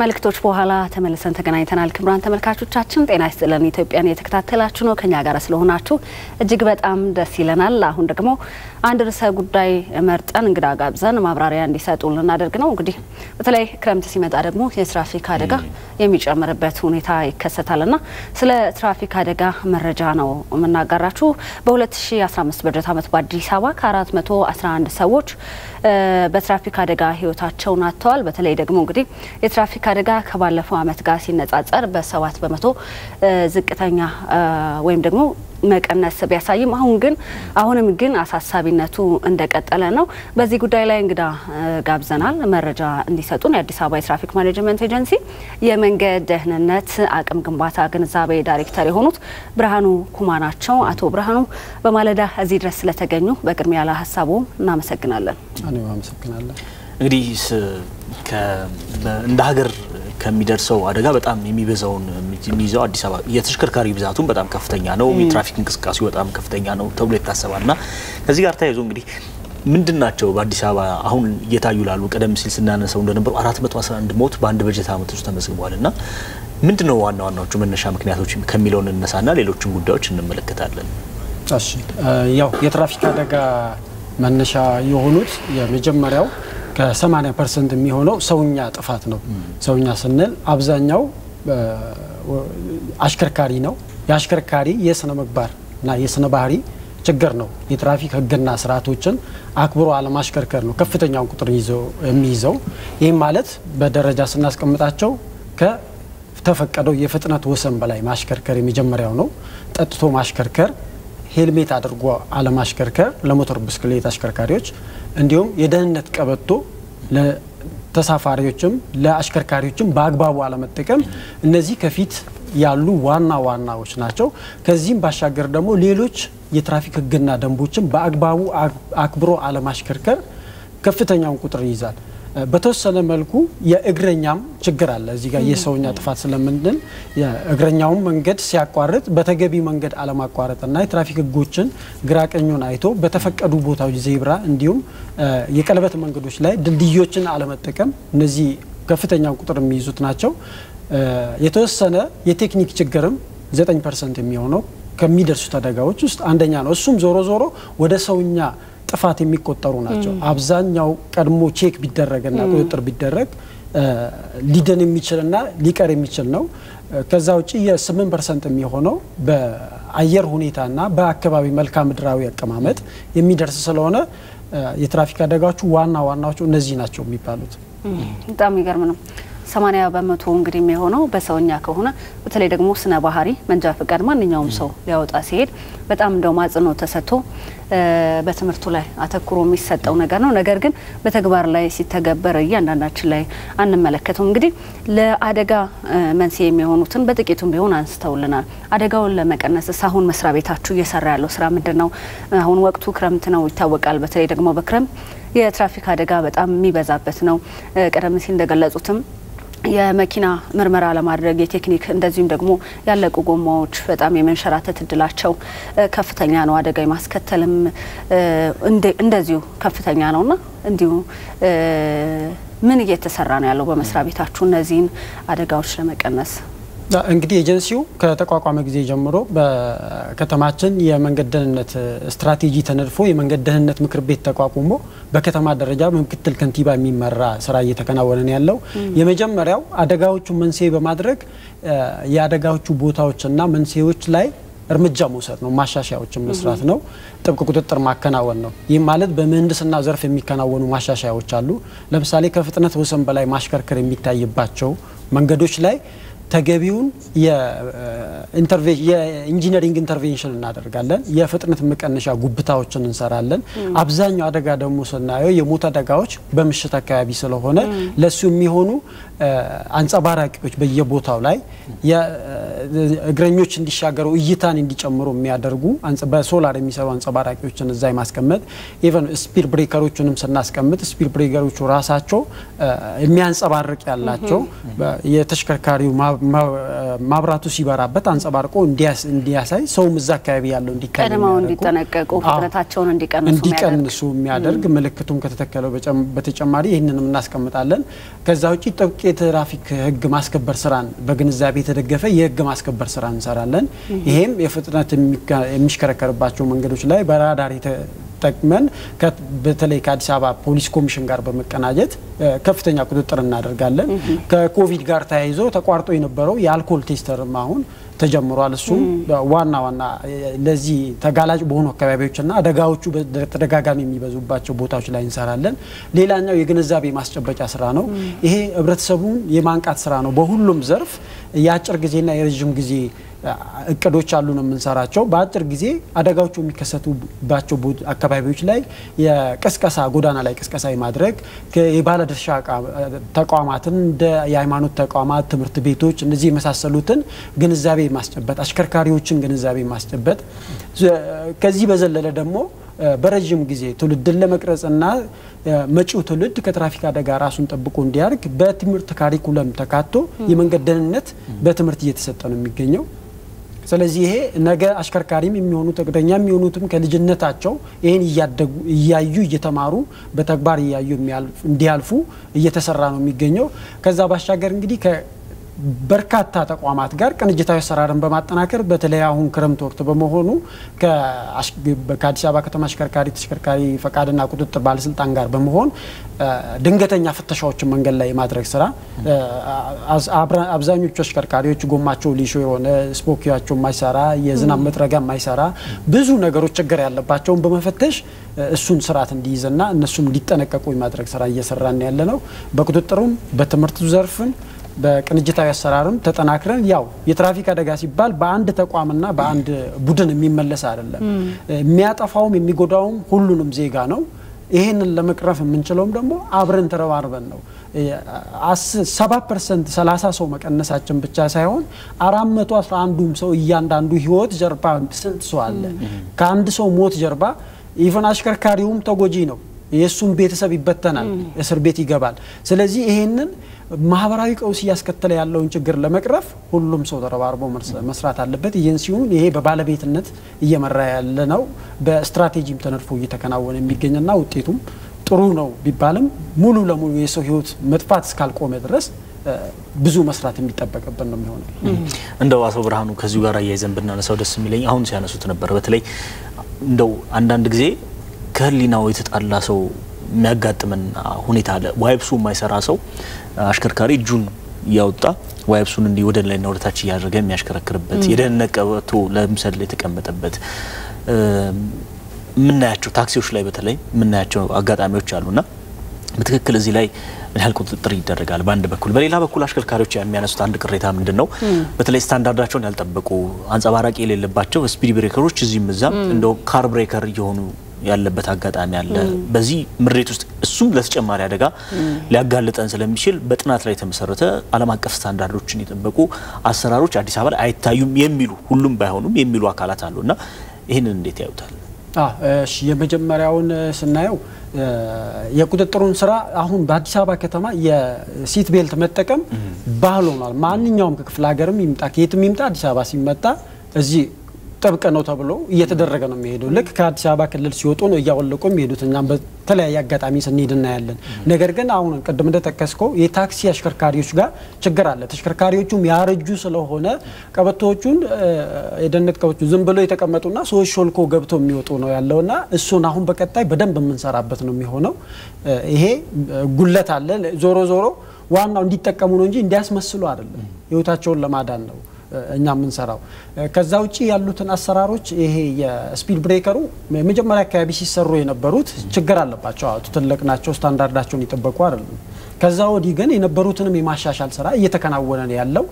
Speaker 2: ከመልክቶች በኋላ ተመልሰን ተገናኝተናል። ክቡራን ተመልካቾቻችን ጤና ይስጥልን። ኢትዮጵያን የተከታተላችሁ ነው። ከኛ ጋር ስለሆናችሁ እጅግ በጣም ደስ ይለናል። አሁን ደግሞ አንድ ርዕሰ ጉዳይ መርጠን እንግዳ ጋብዘን ማብራሪያ እንዲሰጡ ልናደርግ ነው። እንግዲህ በተለይ ክረምት ሲመጣ ደግሞ የትራፊክ አደጋ የሚጨምርበት ሁኔታ ይከሰታልና ስለ ትራፊክ አደጋ መረጃ ነው የምናጋራችሁ። በ2015 በጀት ዓመት በአዲስ አበባ ከ411 ሰዎች በትራፊክ አደጋ ህይወታቸውን አጥተዋል። በተለይ ደግሞ እንግዲህ የትራፊክ አደጋ ከባለፈው ዓመት ጋር ሲነጻጸር በ7 በመቶ ዝቅተኛ ወይም ደግሞ መቀነስ ቢያሳይም አሁንም ግን አሳሳቢነቱ እንደቀጠለ ነው። በዚህ ጉዳይ ላይ እንግዳ ጋብዘናል። መረጃ እንዲሰጡን የአዲስ አበባ የትራፊክ ማኔጅመንት ኤጀንሲ የመንገድ ደህንነት አቅም ግንባታ ግንዛቤ ዳይሬክተር የሆኑት ብርሃኑ ኩማ ናቸው። አቶ ብርሃኑ በማለዳ እዚህ ድረስ ስለተገኙ በቅድሚያ ለሀሳቡ እናመሰግናለን።
Speaker 13: እኔም አመሰግናለሁ።
Speaker 3: እንግዲህ እንደ ሀገር ከሚደርሰው አደጋ በጣም የሚበዛውን የሚይዘው አዲስ አበባ የተሽከርካሪ ብዛቱም በጣም ከፍተኛ ነው። የትራፊክ እንቅስቃሴው በጣም ከፍተኛ ነው ተብሎ ይታሰባልና ከዚህ ጋር ተያይዞ እንግዲህ ምንድናቸው በአዲስ አበባ አሁን እየታዩ ላሉ ቀደም ሲል ስናነሳው እንደነበረው 411 ሞት በአንድ በጀት ዓመት ውስጥ ተመዝግቧልና ምንድነው ዋናዎቹ መነሻ ምክንያቶች ከሚለው እንነሳና ሌሎችን ጉዳዮች እንመለከታለን።
Speaker 13: እሺ ያው የትራፊክ አደጋ መነሻ የሆኑት የመጀመሪያው ከ80% የሚሆነው ሰውኛ ጥፋት ነው። ሰውኛ ስንል አብዛኛው አሽከርካሪ ነው። የአሽከርካሪ የስነ ምግባርና የስነ ባህሪ ችግር ነው። የትራፊክ ህግና ስርዓቶችን አክብሮ አለማሽከርከር ነው ከፍተኛውን ቁጥር የሚይዘው። ይሄም ማለት በደረጃ ስናስቀምጣቸው ከተፈቀደው የፍጥነት ወሰን በላይ ማሽከርከር የመጀመሪያው ነው። ጠጥቶ ማሽከርከር፣ ሄልሜት አድርጎ አለማሽከርከር ለሞተር ብስክሌት አሽከርካሪዎች፣ እንዲሁም የደህንነት ቀበቶ ለተሳፋሪዎችም ለአሽከርካሪዎችም በአግባቡ አለመጠቀም እነዚህ ከፊት ያሉ ዋናዎች ናቸው። ከዚህም ባሻገር ደግሞ ሌሎች የትራፊክ ህግና ደንቦችን በአግባቡ አክብሮ አለማሽከርከር ከፍተኛውን ቁጥር ይይዛል። በተወሰነ መልኩ የእግረኛም ችግር አለ። እዚህ ጋር የሰውኛ ጥፋት ስለምንድን የእግረኛውን መንገድ ሲያቋርጥ በተገቢ መንገድ አለማቋረጥና የትራፊክ ህጎችን ግራቀኙን አይቶ በተፈቀዱ ቦታዎች ዜብራ እንዲሁም የቀለበት መንገዶች ላይ ድልድዮችን አለመጠቀም እነዚህ ከፍተኛውን ቁጥር የሚይዙት ናቸው። የተወሰነ የቴክኒክ ችግርም 9% የሚሆነው ከሚደርሱት አደጋዎች ውስጥ አንደኛ ነው። እሱም ዞሮ ወደ ሰውኛ ጥፋት የሚቆጠሩ ናቸው። አብዛኛው ቀድሞ ቼክ ቢደረግና ቁጥጥር ቢደረግ ሊደን የሚችልና ሊቀር የሚችል ነው። ከዛ ውጪ የ8% የሚሆነው በአየር ሁኔታና በአካባቢ መልክዓ ምድራዊ አቀማመጥ የሚደርስ ስለሆነ የትራፊክ አደጋዎቹ ዋናዎቹ እነዚህ ናቸው የሚባሉት።
Speaker 2: በጣም ይገርም ነው። 80 በመቶ እንግዲህ የሚሆነው በሰውኛ ከሆነ በተለይ ደግሞ ስነ ባህሪ መንጃ ፈቃድ ማንኛውም ሰው ሊያወጣ ሲሄድ በጣም እንደው ማጽኖ ተሰጥቶ በትምህርቱ ላይ አተኩሮ የሚሰጠው ነገር ነው። ነገር ግን በተግባር ላይ ሲተገበር እያንዳንዳችን ላይ አንመለከተውም። እንግዲህ ለአደጋ መንስኤ የሚሆኑትን በጥቂቱም ቢሆን አንስተውልናል። አደጋውን ለመቀነስ አሁን መስሪያ ቤታችሁ እየሰራ ያለው ስራ ምንድነው? አሁን ወቅቱ ክረምት ነው ይታወቃል። በተለይ ደግሞ በክረምት የትራፊክ አደጋ በጣም የሚበዛበት ነው። ቀደም ሲል እንደገለጹትም የመኪና ምርመራ ለማድረግ የቴክኒክ እንደዚሁም ደግሞ ያለቁ ጎማዎች በጣም የመንሸራተት እድላቸው ከፍተኛ ነው። አደጋ የማስከተልም እንደዚሁ ከፍተኛ ነውና እንዲሁ ምን እየተሰራ ነው ያለው በመስሪያ ቤታችሁ እነዚህን አደጋዎች ለመቀነስ?
Speaker 13: እንግዲህ ኤጀንሲው ከተቋቋመ ጊዜ ጀምሮ በከተማችን የመንገድ ደህንነት ስትራቴጂ ተነድፎ የመንገድ ደህንነት ምክር ቤት ተቋቁሞ በከተማ ደረጃ በምክትል ከንቲባ የሚመራ ስራ እየተከናወነ ነው ያለው። የመጀመሪያው አደጋዎቹ መንስኤ በማድረግ የአደጋዎቹ ቦታዎችና መንስኤዎች ላይ እርምጃ መውሰድ ነው። ማሻሻያዎችን መስራት ነው። ጥብቅ ቁጥጥር ማከናወን ነው። ይህ ማለት በምህንድስና ዘርፍ የሚከናወኑ ማሻሻያዎች አሉ። ለምሳሌ ከፍጥነት ወሰን በላይ ማሽከርከር የሚታይባቸው መንገዶች ላይ ተገቢውን የኢንጂነሪንግ ኢንተርቬንሽን እናደርጋለን። የፍጥነት መቀነሻ ጉብታዎችን እንሰራለን። አብዛኛው አደጋ ደግሞ ስናየው የሞት አደጋዎች በምሽት አካባቢ ስለሆነ ለሱ የሚሆኑ አንጸባራቂዎች በየቦታው ላይ የእግረኞች እንዲሻገሩ እይታን እንዲጨምሩ የሚያደርጉ በሶላር የሚሰሩ አንጸባራቂዎችን እዛ ማስቀመጥ ኢቨን ስፒድ ብሬከሮችንም ስናስቀምጥ ስፒድ ብሬከሮቹ ራሳቸው የሚያንጸባርቅ ያላቸው የተሽከርካሪው ማብራቱ ሲበራበት አንጸባርቆ እንዲያሳይ ሰውም እዛ አካባቢ ያለው
Speaker 2: ቀድመው እንዲጠነቀቁ ፍጥነታቸውን እንዲቀንሱ
Speaker 13: የሚያደርግ ምልክቱም ከተተከለው በተጨማሪ ይህንንም እናስቀምጣለን። ከዛ ውጪ ጥብቅ የትራፊክ ህግ ማስከበር ስራን በግንዛቤ የተደገፈ የህግ ማስከበር ስራ እንሰራለን። ይሄም የፍጥነት የሚሽከረከርባቸው መንገዶች ላይ በራዳር ተጠቅመን በተለይ ከአዲስ አበባ ፖሊስ ኮሚሽን ጋር በመቀናጀት ከፍተኛ ቁጥጥር እናደርጋለን። ከኮቪድ ጋር ተያይዞ ተቋርጦ የነበረው የአልኮል ቴስተርም አሁን ተጀምሯል። እሱ ዋና ለዚህ ተጋላጭ በሆኑ አካባቢዎችና አደጋዎቹ በተደጋጋሚ የሚበዙባቸው ቦታዎች ላይ እንሰራለን። ሌላኛው የግንዛቤ ማስጨበጫ ስራ ነው። ይሄ ህብረተሰቡን የማንቃት ስራ ነው። በሁሉም ዘርፍ የአጭር ጊዜና የረጅም ጊዜ እቅዶች አሉ ነው የምንሰራቸው። በአጭር ጊዜ አደጋዎቹ የሚከሰቱባቸው አካባቢዎች ላይ የቅስቀሳ ጎዳና ላይ ቅስቀሳ የማድረግ የባለድርሻ ተቋማትን እንደ የሃይማኖት ተቋማት፣ ትምህርት ቤቶች እነዚህ የመሳሰሉትን ግንዛቤ ማስጨበጥ፣ አሽከርካሪዎችን ግንዛቤ ማስጨበጥ ከዚህ በዘለለ ደግሞ በረጅም ጊዜ ትውልድን ለመቅረጽና መጪው ትውልድ ከትራፊክ አደጋ ራሱን ጠብቆ እንዲያርግ በትምህርት ካሪኩለም ተካቶ የመንገድ ደህንነት በትምህርት እየተሰጠ ነው የሚገኘው። ስለዚህ ይሄ ነገ አሽከርካሪም የሚሆኑት እግረኛ የሚሆኑትም ከልጅነታቸው ይሄን እያዩ እየተማሩ በተግባር እያዩ እንዲያልፉ እየተሰራ ነው የሚገኘው። ከዛ ባሻገር እንግዲህ በርካታ ተቋማት ጋር ቅንጅታዊ አሰራርን በማጠናከር በተለይ አሁን ክረምት ወቅት በመሆኑ ከአዲስ አበባ ከተማ ተሽከርካሪ ፈቃድና ቁጥጥር ባለስልጣን ጋር በመሆን ድንገተኛ ፍተሻዎችን መንገድ ላይ የማድረግ ስራ አብዛኞቹ አሽከርካሪዎች ጎማቸው ሊሾ የሆነ ስፖኪያቸው የማይሰራ የዝናብ መጥረጊያ የማይሰራ ብዙ ነገሮች ችግር ያለባቸውን በመፈተሽ እሱን ስርዓት እንዲይዝና እነሱም እንዲጠነቀቁ የማድረግ ስራ እየሰራን ያለ ነው። በቁጥጥሩም በትምህርቱ ዘርፍም በቅንጅታዊ አሰራርም ተጠናክረን ያው የትራፊክ አደጋ ሲባል በአንድ ተቋምና በአንድ ቡድን የሚመለስ አይደለም። የሚያጠፋውም የሚጎዳውም ሁሉንም ዜጋ ነው። ይሄንን ለመቅረፍ የምንችለውም ደግሞ አብረን ተረባርበን ነው። 7% 30 ሰው መቀነሳችን ብቻ ሳይሆን 411ዱም ሰው እያንዳንዱ ህይወት ጀርባ ስንት ሰው አለ? ከአንድ ሰው ሞት ጀርባ ኢቨን አሽከርካሪውም ተጎጂ ነው። የሱም ቤተሰብ ይበተናል፣ እስር ቤት ይገባል። ስለዚህ ይሄንን ማህበራዊ ቀውስ ያስከተለ ያለውን ችግር ለመቅረፍ ሁሉም ሰው ተረባርቦ መስራት አለበት። ይሄን ሲሆን ይሄ በባለቤትነት እየመራ ያለ ነው። በስትራቴጂም ተነድፎ እየተከናወነ የሚገኝና ውጤቱም ጥሩ ነው ቢባልም ሙሉ ለሙሉ የሰው ህይወት መጥፋት እስካልቆመ ድረስ ብዙ መስራት የሚጠበቅብን ነው የሚሆነው።
Speaker 3: እንደው አቶ ብርሃኑ ከዚሁ ጋር አያይዘን ብናነሳው ደስ የሚለኝ አሁን ሲያነሱት ነበር። በተለይ እንደው አንዳንድ ጊዜ ከህሊናው የተጣላ ሰው የሚያጋጥመን ሁኔታ አለ። ዋይፕሱ የማይሰራ ሰው አሽከርካሪ እጁን ያወጣ ዋይፕሱን እንዲ ወደ ላይና ወደ ታች ያደረገ የሚያሽከረክርበት የደህንነት ቀበቶ ለምሳሌ የተቀመጠበት ምናያቸው ታክሲዎች ላይ በተለይ ምናያቸው አጋጣሚዎች አሉና በትክክል እዚህ ላይ ምን ያህል ቁጥጥር ይደረጋል? በአንድ በኩል በሌላ በኩል አሽከርካሪዎች የሚያነሱት አንድ ቅሬታ ምንድነው? በተለይ ስታንዳርዳቸውን ያልጠበቁ አንጸባራቂ የሌለባቸው ስፒድ ብሬከሮች እዚህም እዛም እንደው ካር ብሬከር እየሆኑ ያለበት አጋጣሚ አለ። በዚህ ምሬት ውስጥ እሱም ለተጨማሪ አደጋ ሊያጋልጠን ስለሚችል በጥናት ላይ የተመሰረተ ዓለም አቀፍ ስታንዳርዶችን የጠበቁ አሰራሮች አዲስ አበባ ላይ አይታዩም የሚሉ ሁሉም ባይሆኑም የሚሉ አካላት አሉና ይሄንን እንዴት ያዩታል?
Speaker 13: እሺ የመጀመሪያውን ስናየው የቁጥጥሩን ስራ አሁን በአዲስ አበባ ከተማ የሲት ቤልት መጠቀም ባህል ሆኗል። ማንኛውም ከክፍለ ሀገርም ይምጣ ከየትም ይምጣ አዲስ አበባ ሲመጣ እዚህ ጥብቅ ነው ተብሎ እየተደረገ ነው የሚሄደው። ልክ ከአዲስ አበባ ክልል ሲወጡ ነው እያወለቁ የሚሄዱት። እኛም በተለያየ አጋጣሚ ስንሄድና ያለን ነገር ግን አሁን ቅድም እንደተከስከው የታክሲ አሽከርካሪዎች ጋር ችግር አለ። ተሽከርካሪዎቹም ያረጁ ስለሆነ ቀበቶቹን የደህንነት ቀበቶቹ ዝም ብሎ የተቀመጡና ሰዎች ሾልኮ ገብተው የሚወጡ ነው ያለውና እሱን አሁን በቀጣይ በደንብ የምንሰራበት ነው የሚሆነው። ይሄ ጉለት አለ። ዞሮ ዞሮ ዋናው እንዲጠቀሙ ነው እንጂ እንዲያስመስሉ አይደለም። ህይወታቸውን ለማዳን ነው እኛ የምንሰራው። ከዛ ውጪ ያሉትን አሰራሮች ይሄ የስፒድ ብሬከሩ መጀመሪያ አካባቢ ሲሰሩ የነበሩት ችግር አለባቸው። ትልቅ ናቸው፣ ስታንዳርዳቸውን ይጠበቁ አይደለም። ከዛ ወዲህ ግን የነበሩትንም የማሻሻል ስራ እየተከናወነ ነው ያለው።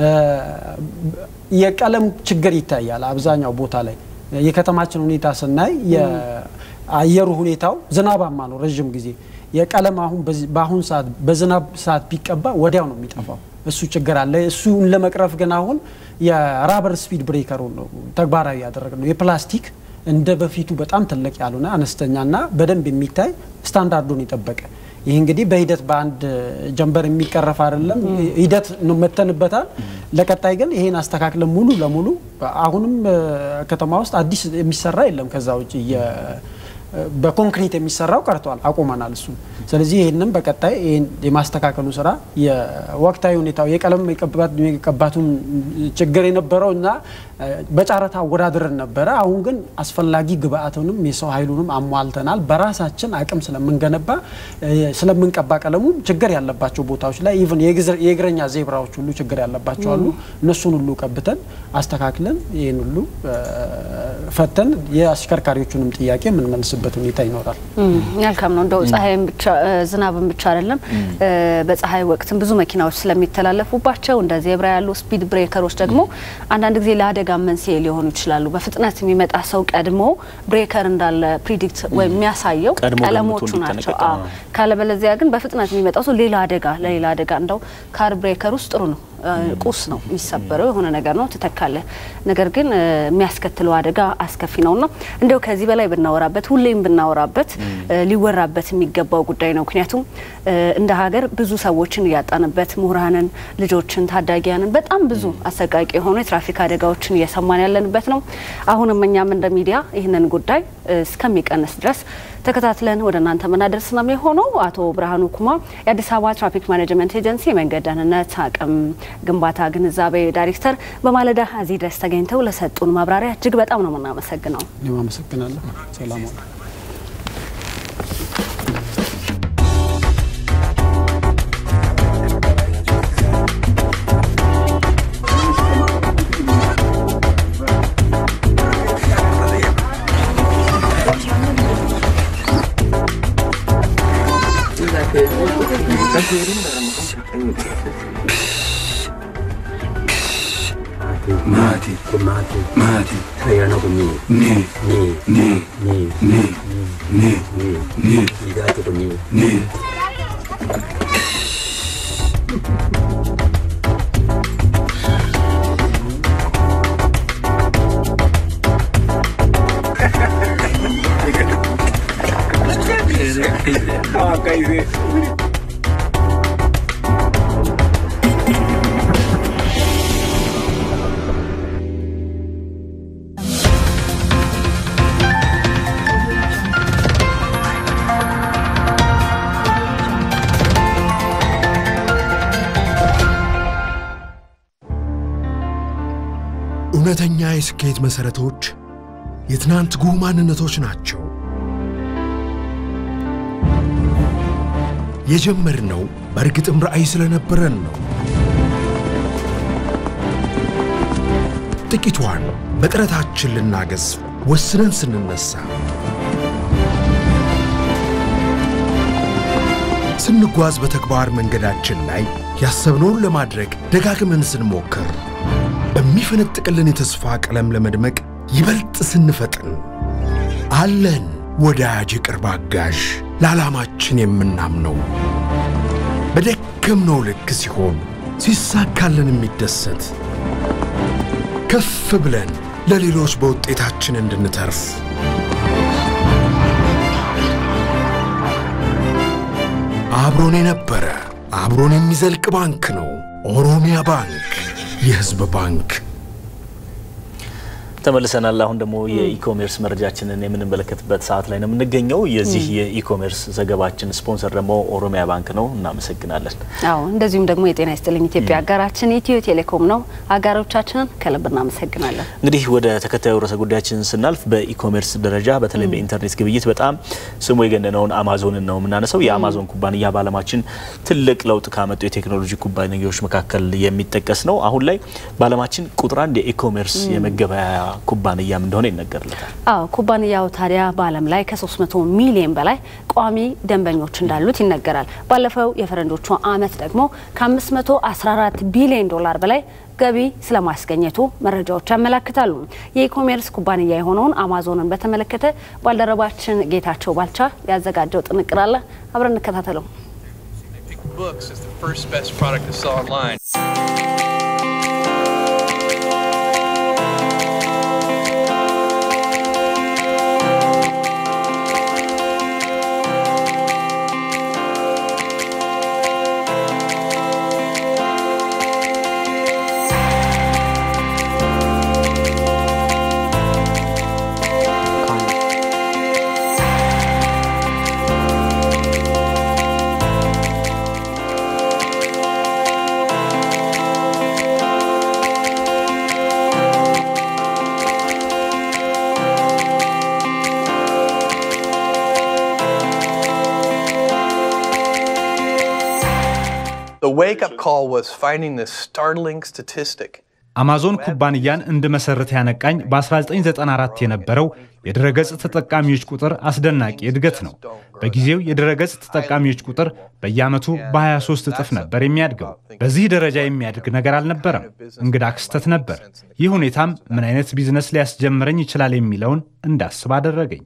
Speaker 13: የቀለም ችግር ይታያል አብዛኛው ቦታ ላይ። የከተማችን ሁኔታ ስናይ የአየሩ ሁኔታው ዝናባማ ነው ረጅም ጊዜ። የቀለም አሁን በአሁን ሰዓት በዝናብ ሰዓት ቢቀባ ወዲያው ነው የሚጠፋው። እሱ ችግር አለ። እሱን ለመቅረፍ ግን አሁን የራበር ስፒድ ብሬከሩ ነው ተግባራዊ ያደረግነው። የፕላስቲክ እንደ በፊቱ በጣም ትልቅ ያሉና አነስተኛና በደንብ የሚታይ ስታንዳርዱን የጠበቀ ይሄ እንግዲህ በሂደት በአንድ ጀንበር የሚቀረፍ አይደለም። ሂደት ነው መተንበታል። ለቀጣይ ግን ይሄን አስተካክለን ሙሉ ለሙሉ አሁንም ከተማ ውስጥ አዲስ የሚሰራ የለም። ከዛ ውጪ በኮንክሪት የሚሰራው ቀርቷል አቆመናል እሱ ስለዚህ ይሄንን በቀጣይ የማስተካከሉ ስራ የወቅታዊ ሁኔታው የቀለም የቀባቱን ችግር የነበረውና በጫረታ ወዳድረን ነበር አሁን ግን አስፈላጊ ግብአቱንም የሰው ኃይሉንም አሟልተናል በራሳችን አቅም ስለምንገነባ ስለምንቀባ ቀለሙ ችግር ያለባቸው ቦታዎች ላይ ኢቭን የእግረኛ ዜብራዎች ሁሉ ችግር ያለባቸው አሉ እነሱን ሁሉ ቀብተን አስተካክለን ይሄን ሁሉ ፈተን የአሽከርካሪዎቹንም ጥያቄ ምን መልስበት ሁኔታ ይኖራል
Speaker 2: መልካም ነው እንደው ፀሐይም ብቻ ዝናብም ብቻ አይደለም በፀሐይ ወቅትም ብዙ መኪናዎች ስለሚተላለፉባቸው እንደ ዜብራ ያሉ ስፒድ ብሬከሮች ደግሞ አንዳንድ ጊዜ ለአደጋ መንስኤ ሊሆኑ ይችላሉ በፍጥነት የሚመጣ ሰው ቀድሞ ብሬከር እንዳለ ፕሪዲክት ወይ የሚያሳየው ቀለሞቹ ናቸው ካለበለዚያ ግን በፍጥነት የሚመጣው ሰው ሌላ አደጋ እንደው ካር ብሬከር ውስጥ ጥሩ ነው ቁስ ነው የሚሰበረው የሆነ ነገር ነው ተተካለ ነገር ግን የሚያስከትለው አደጋ አስከፊ ነውና እንደው ከዚህ በላይ ብናወራበት ሁሌም ብናወራበት ሊወራበት የሚገባው ጉዳይ ነው ምክንያቱም እንደ ሀገር ብዙ ሰዎችን ያጣንበት ምሁራንን ልጆችን ታዳጊያንን በጣም ብዙ አሰቃቂ የሆኑ የትራፊክ አደጋዎችን እየሰማን ያለንበት ነው አሁንም እኛም እንደ ሚዲያ ይሄንን ጉዳይ እስከሚቀንስ ድረስ ተከታትለን ወደናንተ መናደርስ ነው የሚሆነው አቶ ብርሃኑ ኩማ የአዲስ አበባ ትራፊክ ማኔጅመንት ኤጀንሲ መንገድ ደህንነት አቅም ግንባታ ግንዛቤ ዳይሬክተር በማለዳ እዚህ ድረስ ተገኝተው ለሰጡን ማብራሪያ እጅግ በጣም ነው የምናመሰግነው
Speaker 13: ለማመሰግናለሁ ሰላም
Speaker 12: Mati, saya nak ni. Tidak tu ni. Kaise?
Speaker 14: እውነተኛ የስኬት መሰረቶች የትናንት ጉህ ማንነቶች ናቸው የጀመርነው በእርግጥም ራዕይ ስለነበረን ነው ጥቂቷን በጥረታችን ልናገዝ ወስነን ስንነሳ ስንጓዝ በተግባር መንገዳችን ላይ ያሰብነውን ለማድረግ ደጋግመን ስንሞክር በሚፈነጥቅልን የተስፋ ቀለም ለመድመቅ ይበልጥ ስንፈጥን አለን ወዳጅ ቅርብ አጋዥ ለዓላማችን የምናምነው በደከምነው ልክ ሲሆን ሲሳካልን የሚደሰት ከፍ ብለን ለሌሎች በውጤታችን እንድንተርፍ አብሮን የነበረ አብሮን የሚዘልቅ ባንክ ነው ኦሮሚያ ባንክ የህዝብ ባንክ
Speaker 3: ተመልሰናል አሁን ደግሞ የኢኮሜርስ መረጃችንን የምንመለከትበት ሰዓት ላይ ነው የምንገኘው የዚህ የኢኮሜርስ ዘገባችን ስፖንሰር ደግሞ ኦሮሚያ ባንክ ነው እናመሰግናለን
Speaker 2: አዎ እንደዚሁም ደግሞ የጤና ይስጥልኝ ኢትዮጵያ አጋራችን ኢትዮ ቴሌኮም ነው አጋሮቻችንን ከልብ እናመሰግናለን
Speaker 3: እንግዲህ ወደ ተከታዩ ርዕሰ ጉዳያችን ስናልፍ በኢኮሜርስ ደረጃ በተለይ በኢንተርኔት ግብይት በጣም ስሙ የገነነውን አማዞንን ነው የምናነሳው የአማዞን ኩባንያ በዓለማችን ትልቅ ለውጥ ካመጡ የቴክኖሎጂ ኩባንያዎች መካከል የሚጠቀስ ነው አሁን ላይ በዓለማችን ቁጥር 1 የኢኮሜርስ የመገበያያ ኩባንያም እንደሆነ ይነገርለታል
Speaker 2: አዎ ኩባንያው ታዲያ በዓለም ላይ ከ300 ሚሊዮን በላይ ቋሚ ደንበኞች እንዳሉት ይነገራል ባለፈው የፈረንጆቹ አመት ደግሞ ከ514 ቢሊዮን ዶላር በላይ ገቢ ስለማስገኘቱ መረጃዎች ያመለክታሉ የኢኮሜርስ ኩባንያ የሆነውን አማዞንን በተመለከተ ባልደረባችን ጌታቸው ባልቻ ያዘጋጀው ጥንቅር አለ አብረን እንከታተለው
Speaker 15: Books is the first best product to sell online. wake-up call was finding this startling statistic.
Speaker 16: አማዞን ኩባንያን እንድመሰርት ያነቃኝ በ1994 የነበረው የድረገጽ ተጠቃሚዎች ቁጥር አስደናቂ እድገት ነው። በጊዜው የድረገጽ ተጠቃሚዎች ቁጥር በየዓመቱ በ23 እጥፍ ነበር የሚያድገው። በዚህ ደረጃ የሚያድግ ነገር አልነበረም። እንግዳ ክስተት ነበር። ይህ ሁኔታም ምን አይነት ቢዝነስ ሊያስጀምረኝ ይችላል የሚለውን እንዳስብ አደረገኝ።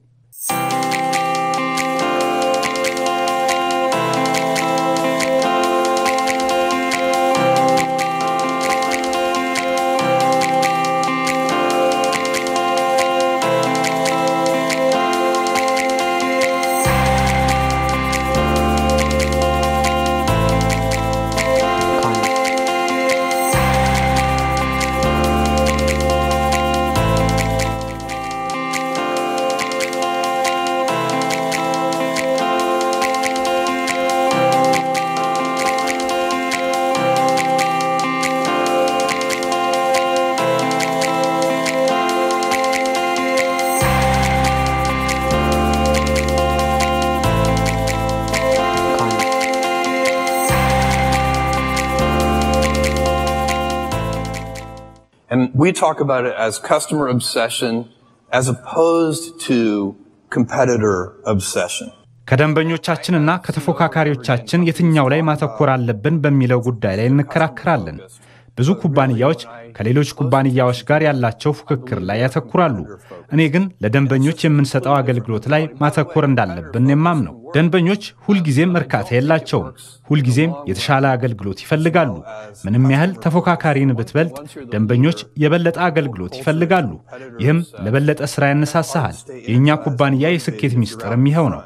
Speaker 15: And we talk about it as customer obsession as opposed to competitor obsession.
Speaker 16: ከደንበኞቻችንና ከተፎካካሪዎቻችን የትኛው ላይ ማተኮር አለብን በሚለው ጉዳይ ላይ እንከራከራለን። ብዙ ኩባንያዎች ከሌሎች ኩባንያዎች ጋር ያላቸው ፉክክር ላይ ያተኩራሉ። እኔ ግን ለደንበኞች የምንሰጠው አገልግሎት ላይ ማተኮር እንዳለብን የማምነው። ደንበኞች ሁልጊዜም እርካታ የላቸውም። ሁልጊዜም የተሻለ አገልግሎት ይፈልጋሉ። ምንም ያህል ተፎካካሪን ብትበልጥ ደንበኞች የበለጠ አገልግሎት ይፈልጋሉ። ይህም ለበለጠ ስራ ያነሳሳል። የኛ ኩባንያ የስኬት ሚስጥርም ይሄው ነው።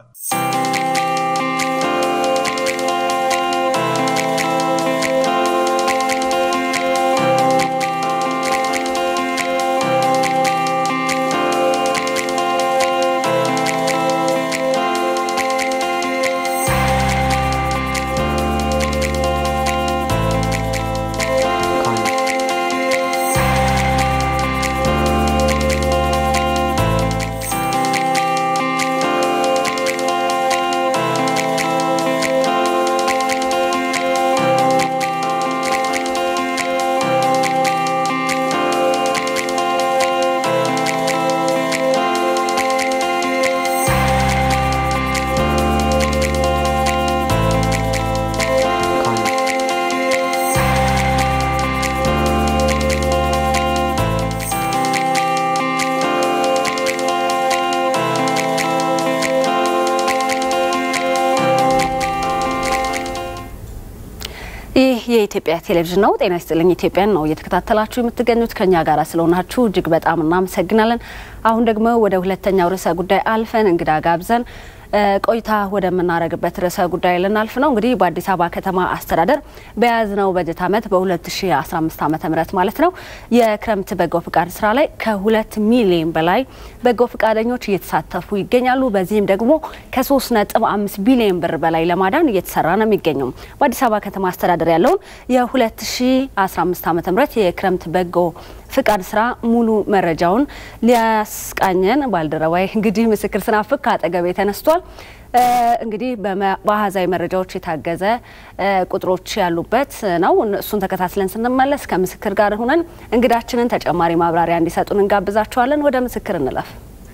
Speaker 2: የኢትዮጵያ ቴሌቪዥን ነው። ጤና ይስጥልኝ ኢትዮጵያን ነው እየተከታተላችሁ የምትገኙት። ከኛ ጋር ስለሆናችሁ እጅግ በጣም እናመሰግናለን። አሁን ደግሞ ወደ ሁለተኛው ርዕሰ ጉዳይ አልፈን እንግዳ ጋብዘን ቆይታ ወደምናረግበት ርዕሰ ጉዳይ ልናልፍ ነው። እንግዲህ በአዲስ አበባ ከተማ አስተዳደር በያዝነው በጀት ዓመት በ2015 ዓመተ ምህረት ማለት ነው የክረምት በጎ ፍቃድ ስራ ላይ ከ2 ሚሊዮን በላይ በጎ ፍቃደኞች እየተሳተፉ ይገኛሉ። በዚህም ደግሞ ከ3.5 ቢሊዮን ብር በላይ ለማዳን እየተሰራ ነው የሚገኘው። በአዲስ አበባ ከተማ አስተዳደር ያለውን የ2015 ዓመተ ምህረት የክረምት በጎ ፍቃድ ስራ ሙሉ መረጃውን ሊያስቃኘን ባልደረባይ እንግዲህ ምስክር ስናፍቅ አጠገቤ ተነስቷል። እንግዲህ በአሃዛዊ መረጃዎች የታገዘ ቁጥሮች ያሉበት ነው። እሱን ተከታትለን ስንመለስ ከምስክር ጋር ሆነን እንግዳችንን ተጨማሪ ማብራሪያ እንዲሰጡን እንጋብዛቸዋለን። ወደ ምስክር እንለፍ።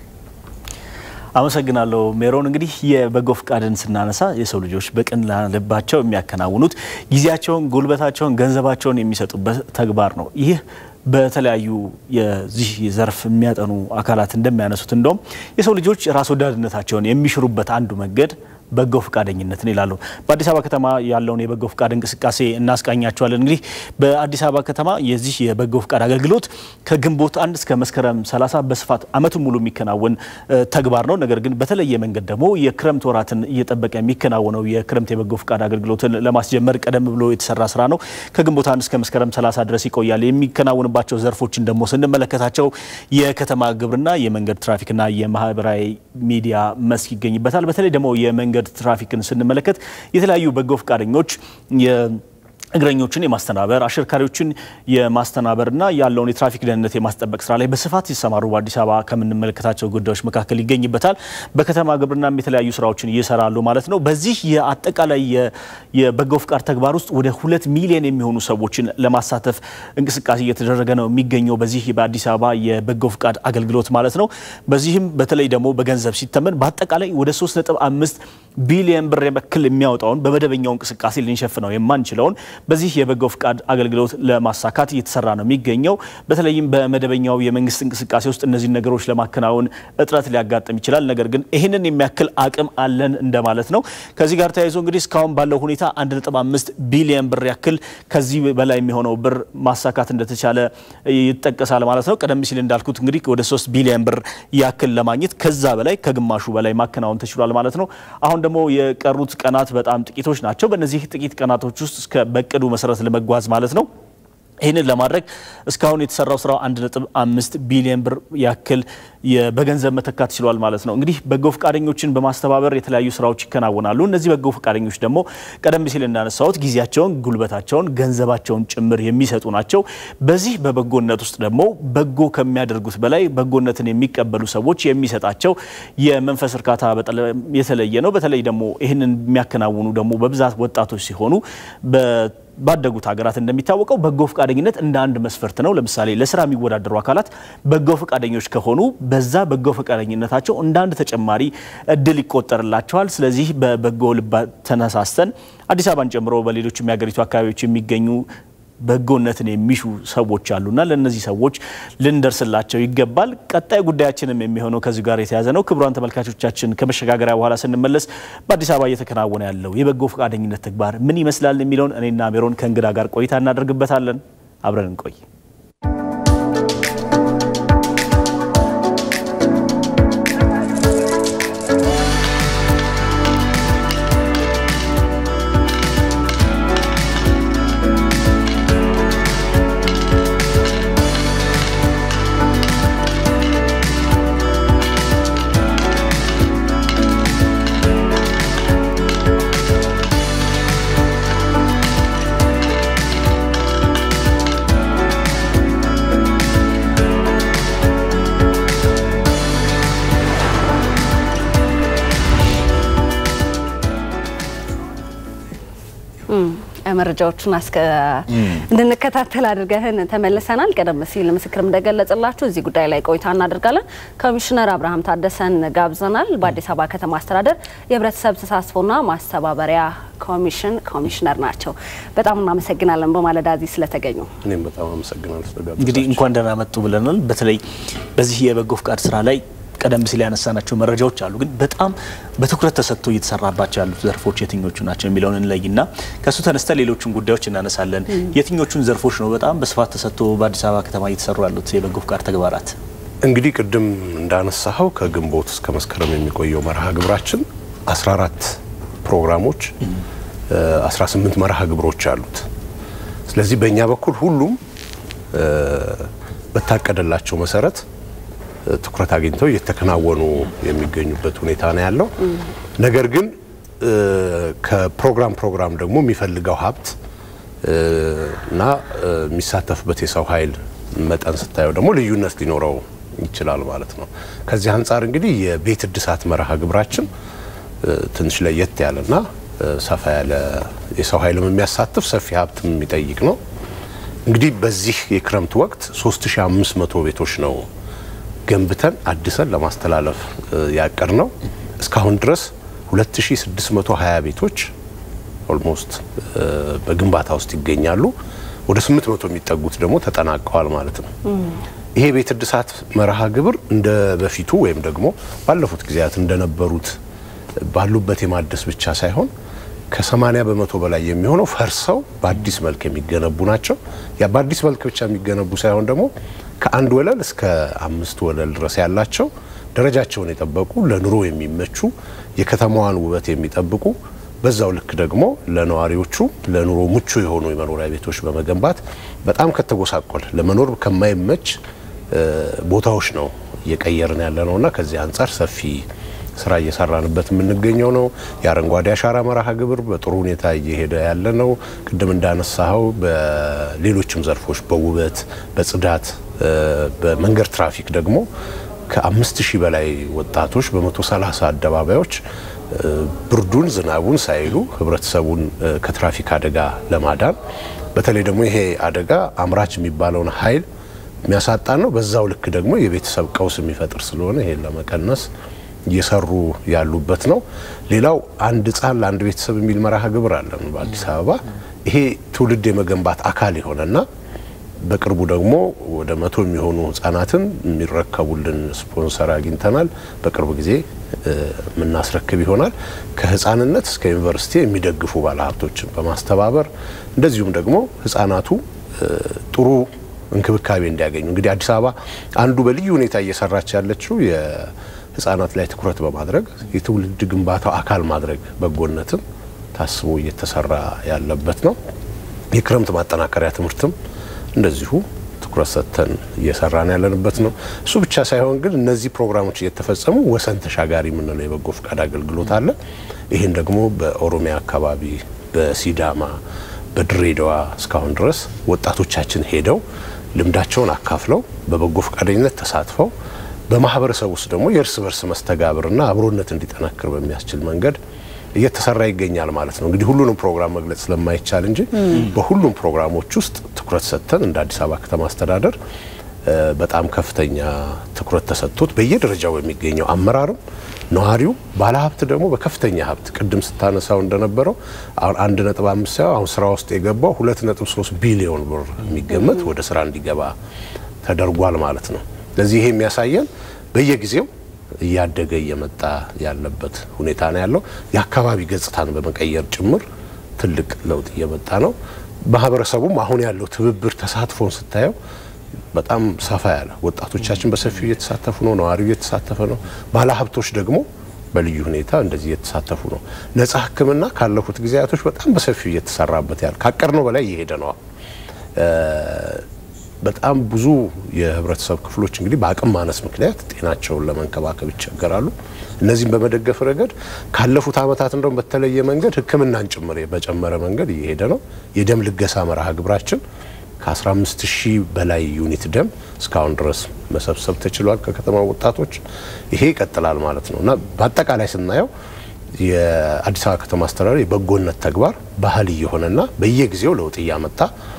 Speaker 3: አመሰግናለሁ ሜሮን። እንግዲህ የበጎ ፍቃድን ስናነሳ የሰው ልጆች በቅን ልባቸው የሚያከናውኑት ጊዜያቸውን፣ ጉልበታቸውን፣ ገንዘባቸውን የሚሰጡበት ተግባር ነው። ይህ በተለያዩ የዚህ ዘርፍ የሚያጠኑ አካላት እንደሚያነሱት እንደውም የሰው ልጆች ራስ ወዳድነታቸውን የሚሽሩበት አንዱ መንገድ በጎ ፍቃደኝነትን ይላሉ። በአዲስ አበባ ከተማ ያለውን የበጎ ፍቃድ እንቅስቃሴ እናስቃኛቸዋለን። እንግዲህ በአዲስ አበባ ከተማ የዚህ የበጎ ፍቃድ አገልግሎት ከግንቦት 1 እስከ መስከረም 30 በስፋት አመቱን ሙሉ የሚከናወን ተግባር ነው። ነገር ግን በተለየ መንገድ ደግሞ የክረምት ወራትን እየጠበቀ የሚከናወነው የክረምት የበጎ ፍቃድ አገልግሎትን ለማስጀመር ቀደም ብሎ የተሰራ ስራ ነው። ከግንቦት 1 እስከ መስከረም 30 ድረስ ይቆያል። የሚከናወንባቸው ዘርፎችን ደግሞ ስንመለከታቸው የከተማ ግብርና፣ የመንገድ ትራፊክና የማህበራዊ ሚዲያ መስክ ይገኝበታል። በተለይ ደግሞ የመንገድ ትራፊክን ስንመለከት የተለያዩ በጎ ፍቃደኞች እግረኞችን የማስተናበር አሽከርካሪዎችን የማስተናበርና ያለውን የትራፊክ ደህንነት የማስጠበቅ ስራ ላይ በስፋት ሲሰማሩ በአዲስ አበባ ከምንመለከታቸው ጉዳዮች መካከል ይገኝበታል። በከተማ ግብርናም የተለያዩ ስራዎችን ይሰራሉ ማለት ነው። በዚህ የአጠቃላይ የበጎ ፍቃድ ተግባር ውስጥ ወደ 2 ሚሊዮን የሚሆኑ ሰዎችን ለማሳተፍ እንቅስቃሴ እየተደረገ ነው የሚገኘው በዚህ በአዲስ አበባ የበጎ ፍቃድ አገልግሎት ማለት ነው። በዚህም በተለይ ደግሞ በገንዘብ ሲተመን በአጠቃላይ ወደ 3.5 ቢሊዮን ብር ያክል የሚያወጣውን በመደበኛው እንቅስቃሴ ልንሸፍነው የማንችለውን በዚህ የበጎ ፍቃድ አገልግሎት ለማሳካት እየተሰራ ነው የሚገኘው። በተለይም በመደበኛው የመንግስት እንቅስቃሴ ውስጥ እነዚህ ነገሮች ለማከናወን እጥረት ሊያጋጥም ይችላል። ነገር ግን ይህንን የሚያክል አቅም አለን እንደማለት ነው። ከዚህ ጋር ተያይዞ እንግዲህ እስካሁን ባለው ሁኔታ 1.5 ቢሊዮን ብር ያክል ከዚህ በላይ የሚሆነው ብር ማሳካት እንደተቻለ ይጠቀሳል ማለት ነው። ቀደም ሲል እንዳልኩት እንግዲህ ወደ 3 ቢሊዮን ብር ያክል ለማግኘት ከዛ በላይ ከግማሹ በላይ ማከናወን ተችሏል ማለት ነው። አሁን ደግሞ የቀሩት ቀናት በጣም ጥቂቶች ናቸው። በእነዚህ ጥቂት ቀናቶች ውስጥ እስከ በቅዱ መሰረት ለመጓዝ ማለት ነው ይህንን ለማድረግ እስካሁን የተሰራው ስራ 1.5 ቢሊዮን ብር ያክል በገንዘብ መተካት ችሏል ማለት ነው። እንግዲህ በጎ ፍቃደኞችን በማስተባበር የተለያዩ ስራዎች ይከናወናሉ። እነዚህ በጎ ፍቃደኞች ደግሞ ቀደም ሲል እንዳነሳሁት ጊዜያቸውን፣ ጉልበታቸውን፣ ገንዘባቸውን ጭምር የሚሰጡ ናቸው። በዚህ በበጎነት ውስጥ ደግሞ በጎ ከሚያደርጉት በላይ በጎነትን የሚቀበሉ ሰዎች የሚሰጣቸው የመንፈስ እርካታ የተለየ ነው። በተለይ ደግሞ ይህንን የሚያከናውኑ ደግሞ በብዛት ወጣቶች ሲሆኑ ባደጉት ሀገራት እንደሚታወቀው በጎ ፍቃደኝነት እንደ አንድ መስፈርት ነው። ለምሳሌ ለስራ የሚወዳደሩ አካላት በጎ ፍቃደኞች ከሆኑ በዛ በጎ ፍቃደኝነታቸው እንደ አንድ ተጨማሪ እድል ይቆጠርላቸዋል። ስለዚህ በበጎ ልብ ተነሳስተን አዲስ አበባን ጨምሮ በሌሎችም የሀገሪቱ አካባቢዎች የሚገኙ በጎነትን የሚሹ ሰዎች አሉና ለነዚህ ሰዎች ልንደርስላቸው ይገባል። ቀጣይ ጉዳያችንም የሚሆነው ከዚህ ጋር የተያዘ ነው። ክቡራን ተመልካቾቻችን ከመሸጋገሪያ በኋላ ስንመለስ በአዲስ አበባ እየተከናወነ ያለው የበጎ ፈቃደኝነት ተግባር ምን ይመስላል የሚለውን እኔና ሜሮን ከእንግዳ ጋር ቆይታ እናደርግበታለን። አብረን እንቆይ።
Speaker 2: መረጃዎቹን እንድንከታተል አድርገን ተመልሰናል። ቀደም ሲል ምስክርም እንደገለጸላችሁ እዚህ ጉዳይ ላይ ቆይታ እናደርጋለን። ኮሚሽነር አብርሃም ታደሰን ጋብዘናል። በአዲስ አበባ ከተማ አስተዳደር የህብረተሰብ ተሳትፎና ማስተባበሪያ ኮሚሽን ኮሚሽነር ናቸው። በጣም እናመሰግናለን በማለዳ እዚህ ስለተገኙ።
Speaker 17: እኔም በጣም አመሰግናለሁ ስለጋበዛችሁ።
Speaker 3: እንግዲህ እንኳን ደህና መጡ ብለናል። በተለይ በዚህ የበጎ ፍቃድ ስራ ላይ ቀደም ሲል ያነሳናቸው መረጃዎች አሉ፣ ግን በጣም በትኩረት ተሰጥቶ እየተሰራባቸው ያሉት ዘርፎች የትኞቹ ናቸው የሚለውን እንለይና ከሱ ተነስተን ሌሎቹን ጉዳዮች እናነሳለን። የትኞቹን ዘርፎች ነው በጣም በስፋት ተሰጥቶ በአዲስ አበባ ከተማ እየተሰሩ ያሉት የበጎ ፍቃድ ተግባራት?
Speaker 17: እንግዲህ ቅድም እንዳነሳው ከግንቦት እስከ መስከረም የሚቆየው መርሃ ግብራችን 14 ፕሮግራሞች 18 መርሃ ግብሮች አሉት። ስለዚህ በእኛ በኩል ሁሉም በታቀደላቸው መሰረት ትኩረት አግኝተው እየተከናወኑ የሚገኙበት ሁኔታ ነው ያለው። ነገር ግን ከፕሮግራም ደግሞ የሚፈልገው ሀብት እና የሚሳተፍበት የሰው ኃይል መጠን ስታየው ደግሞ ልዩነት ሊኖረው ይችላል ማለት ነው። ከዚህ አንጻር እንግዲህ የቤት እድሳት መርሃ ግብራችን ትንሽ ለየት ያለና ሰፋ ያለ የሰው ኃይልም የሚያሳትፍ ሰፊ ሀብትም የሚጠይቅ ነው። እንግዲህ በዚህ የክረምት ወቅት 3500 ቤቶች ነው ገንብተን አድሰን ለማስተላለፍ ያቀር ነው። እስካሁን ድረስ 2620 ቤቶች ኦልሞስት በግንባታ ውስጥ ይገኛሉ። ወደ 800 የሚጠጉት ደግሞ ተጠናቀዋል ማለት ነው። ይሄ ቤት እድሳት መርሃ ግብር እንደ በፊቱ ወይም ደግሞ ባለፉት ጊዜያት እንደነበሩት ባሉበት የማደስ ብቻ ሳይሆን ከ80 በመቶ በላይ የሚሆነው ፈርሰው በአዲስ መልክ የሚገነቡ ናቸው። ያ በአዲስ መልክ ብቻ የሚገነቡ ሳይሆን ደግሞ ከአንድ ወለል እስከ 5 ወለል ድረስ ያላቸው ደረጃቸውን የጠበቁ ለኑሮ የሚመቹ የከተማዋን ውበት የሚጠብቁ በዛው ልክ ደግሞ ለነዋሪዎቹ ለኑሮ ምቹ የሆኑ የመኖሪያ ቤቶች በመገንባት በጣም ከተጎሳቆለ ለመኖር ከማይመች ቦታዎች ነው እየቀየርን ያለነውና ከዚህ አንጻር ሰፊ ስራ እየሰራንበት የምንገኘው ነው። የአረንጓዴ አሻራ መርሃ ግብር በጥሩ ሁኔታ እየሄደ ያለ ነው። ቅድም እንዳነሳው በሌሎችም ዘርፎች በውበት፣ በጽዳት፣ በመንገድ ትራፊክ ደግሞ ከ5000 በላይ ወጣቶች በ130 አደባባዮች ብርዱን ዝናቡን ሳይሉ ህብረተሰቡን ከትራፊክ አደጋ ለማዳን በተለይ ደግሞ ይሄ አደጋ አምራች የሚባለውን ኃይል የሚያሳጣን ነው። በዛው ልክ ደግሞ የቤተሰብ ቀውስ የሚፈጥር ስለሆነ ይሄን ለመቀነስ እየሰሩ ያሉበት ነው። ሌላው አንድ ህጻን ለአንድ ቤተሰብ የሚል መርሃ ግብር አለን በአዲስ አበባ። ይሄ ትውልድ የመገንባት አካል የሆነና በቅርቡ ደግሞ ወደ 100 የሚሆኑ ህጻናትን የሚረከቡልን ስፖንሰር አግኝተናል። በቅርብ ጊዜ የምናስረክብ ይሆናል። ከህፃንነት እስከ ዩኒቨርሲቲ የሚደግፉ ባለሀብቶችን በማስተባበር እንደዚሁም ደግሞ ህፃናቱ ጥሩ እንክብካቤ እንዲያገኙ እንግዲህ አዲስ አበባ አንዱ በልዩ ሁኔታ እየሰራች ያለችው የህፃናት ላይ ትኩረት በማድረግ የትውልድ ግንባታው አካል ማድረግ በጎነትም ታስቦ እየተሰራ ያለበት ነው። የክረምት ማጠናከሪያ ትምህርትም እንደዚሁ ትኩረት ሰጥተን እየሰራን ያለንበት ነው። እሱ ብቻ ሳይሆን ግን እነዚህ ፕሮግራሞች እየተፈጸሙ ወሰን ተሻጋሪ የምንለው የበጎ ፈቃድ አገልግሎት አለ። ይህን ደግሞ በኦሮሚያ አካባቢ፣ በሲዳማ፣ በድሬዳዋ እስካሁን ድረስ ወጣቶቻችን ሄደው ልምዳቸውን አካፍለው በበጎ ፈቃደኝነት ተሳትፈው በማህበረሰብ ውስጥ ደግሞ የእርስ በርስ መስተጋብርና አብሮነት እንዲጠናከር በሚያስችል መንገድ እየተሰራ ይገኛል ማለት ነው። እንግዲህ ሁሉንም ፕሮግራም መግለጽ ስለማይቻል እንጂ በሁሉም ፕሮግራሞች ውስጥ ትኩረት ሰጥተን እንደ አዲስ አበባ ከተማ አስተዳደር በጣም ከፍተኛ ትኩረት ተሰጥቶት በየደረጃው የሚገኘው አመራርም ነዋሪው ባለሀብት ደግሞ በከፍተኛ ሀብት ቅድም ስታነሳው እንደነበረው 1.5 አሁን ስራ ውስጥ የገባው 2.3 ቢሊዮን ብር የሚገመት ወደ ስራ እንዲገባ ተደርጓል ማለት ነው። ለዚህ ይሄ የሚያሳየን በየጊዜው እያደገ እየመጣ ያለበት ሁኔታ ነው ያለው። የአካባቢ ገጽታን በመቀየር ጭምር ትልቅ ለውጥ እየመጣ ነው። ማህበረሰቡም አሁን ያለው ትብብር ተሳትፎን ስታየው በጣም ሰፋ ያለ ወጣቶቻችን በሰፊው እየተሳተፉ ነው። ነዋሪው እየተሳተፈ ነው። ባለሀብቶች ደግሞ በልዩ ሁኔታ እንደዚህ እየተሳተፉ ነው። ነፃ ሕክምና ካለፉት ጊዜያቶች በጣም በሰፊው እየተሰራበት ያለ ካቀርነው በላይ እየሄደ ነው። በጣም ብዙ የህብረተሰብ ክፍሎች እንግዲህ በአቅም ማነስ ምክንያት ጤናቸውን ለመንከባከብ ይቸገራሉ። እነዚህን በመደገፍ ረገድ ካለፉት አመታት እንደውም በተለየ መንገድ ህክምናን ጭምር በጨመረ መንገድ እየሄደ ነው። የደም ልገሳ መርሃ ግብራችን ከ15000 በላይ ዩኒት ደም እስካሁን ድረስ መሰብሰብ ተችሏል ከከተማው ወጣቶች። ይሄ ይቀጥላል ማለት ነው እና በአጠቃላይ ስናየው የአዲስ አበባ ከተማ አስተዳደር የበጎነት ተግባር ባህል እየሆነና በየጊዜው ለውጥ እያመጣ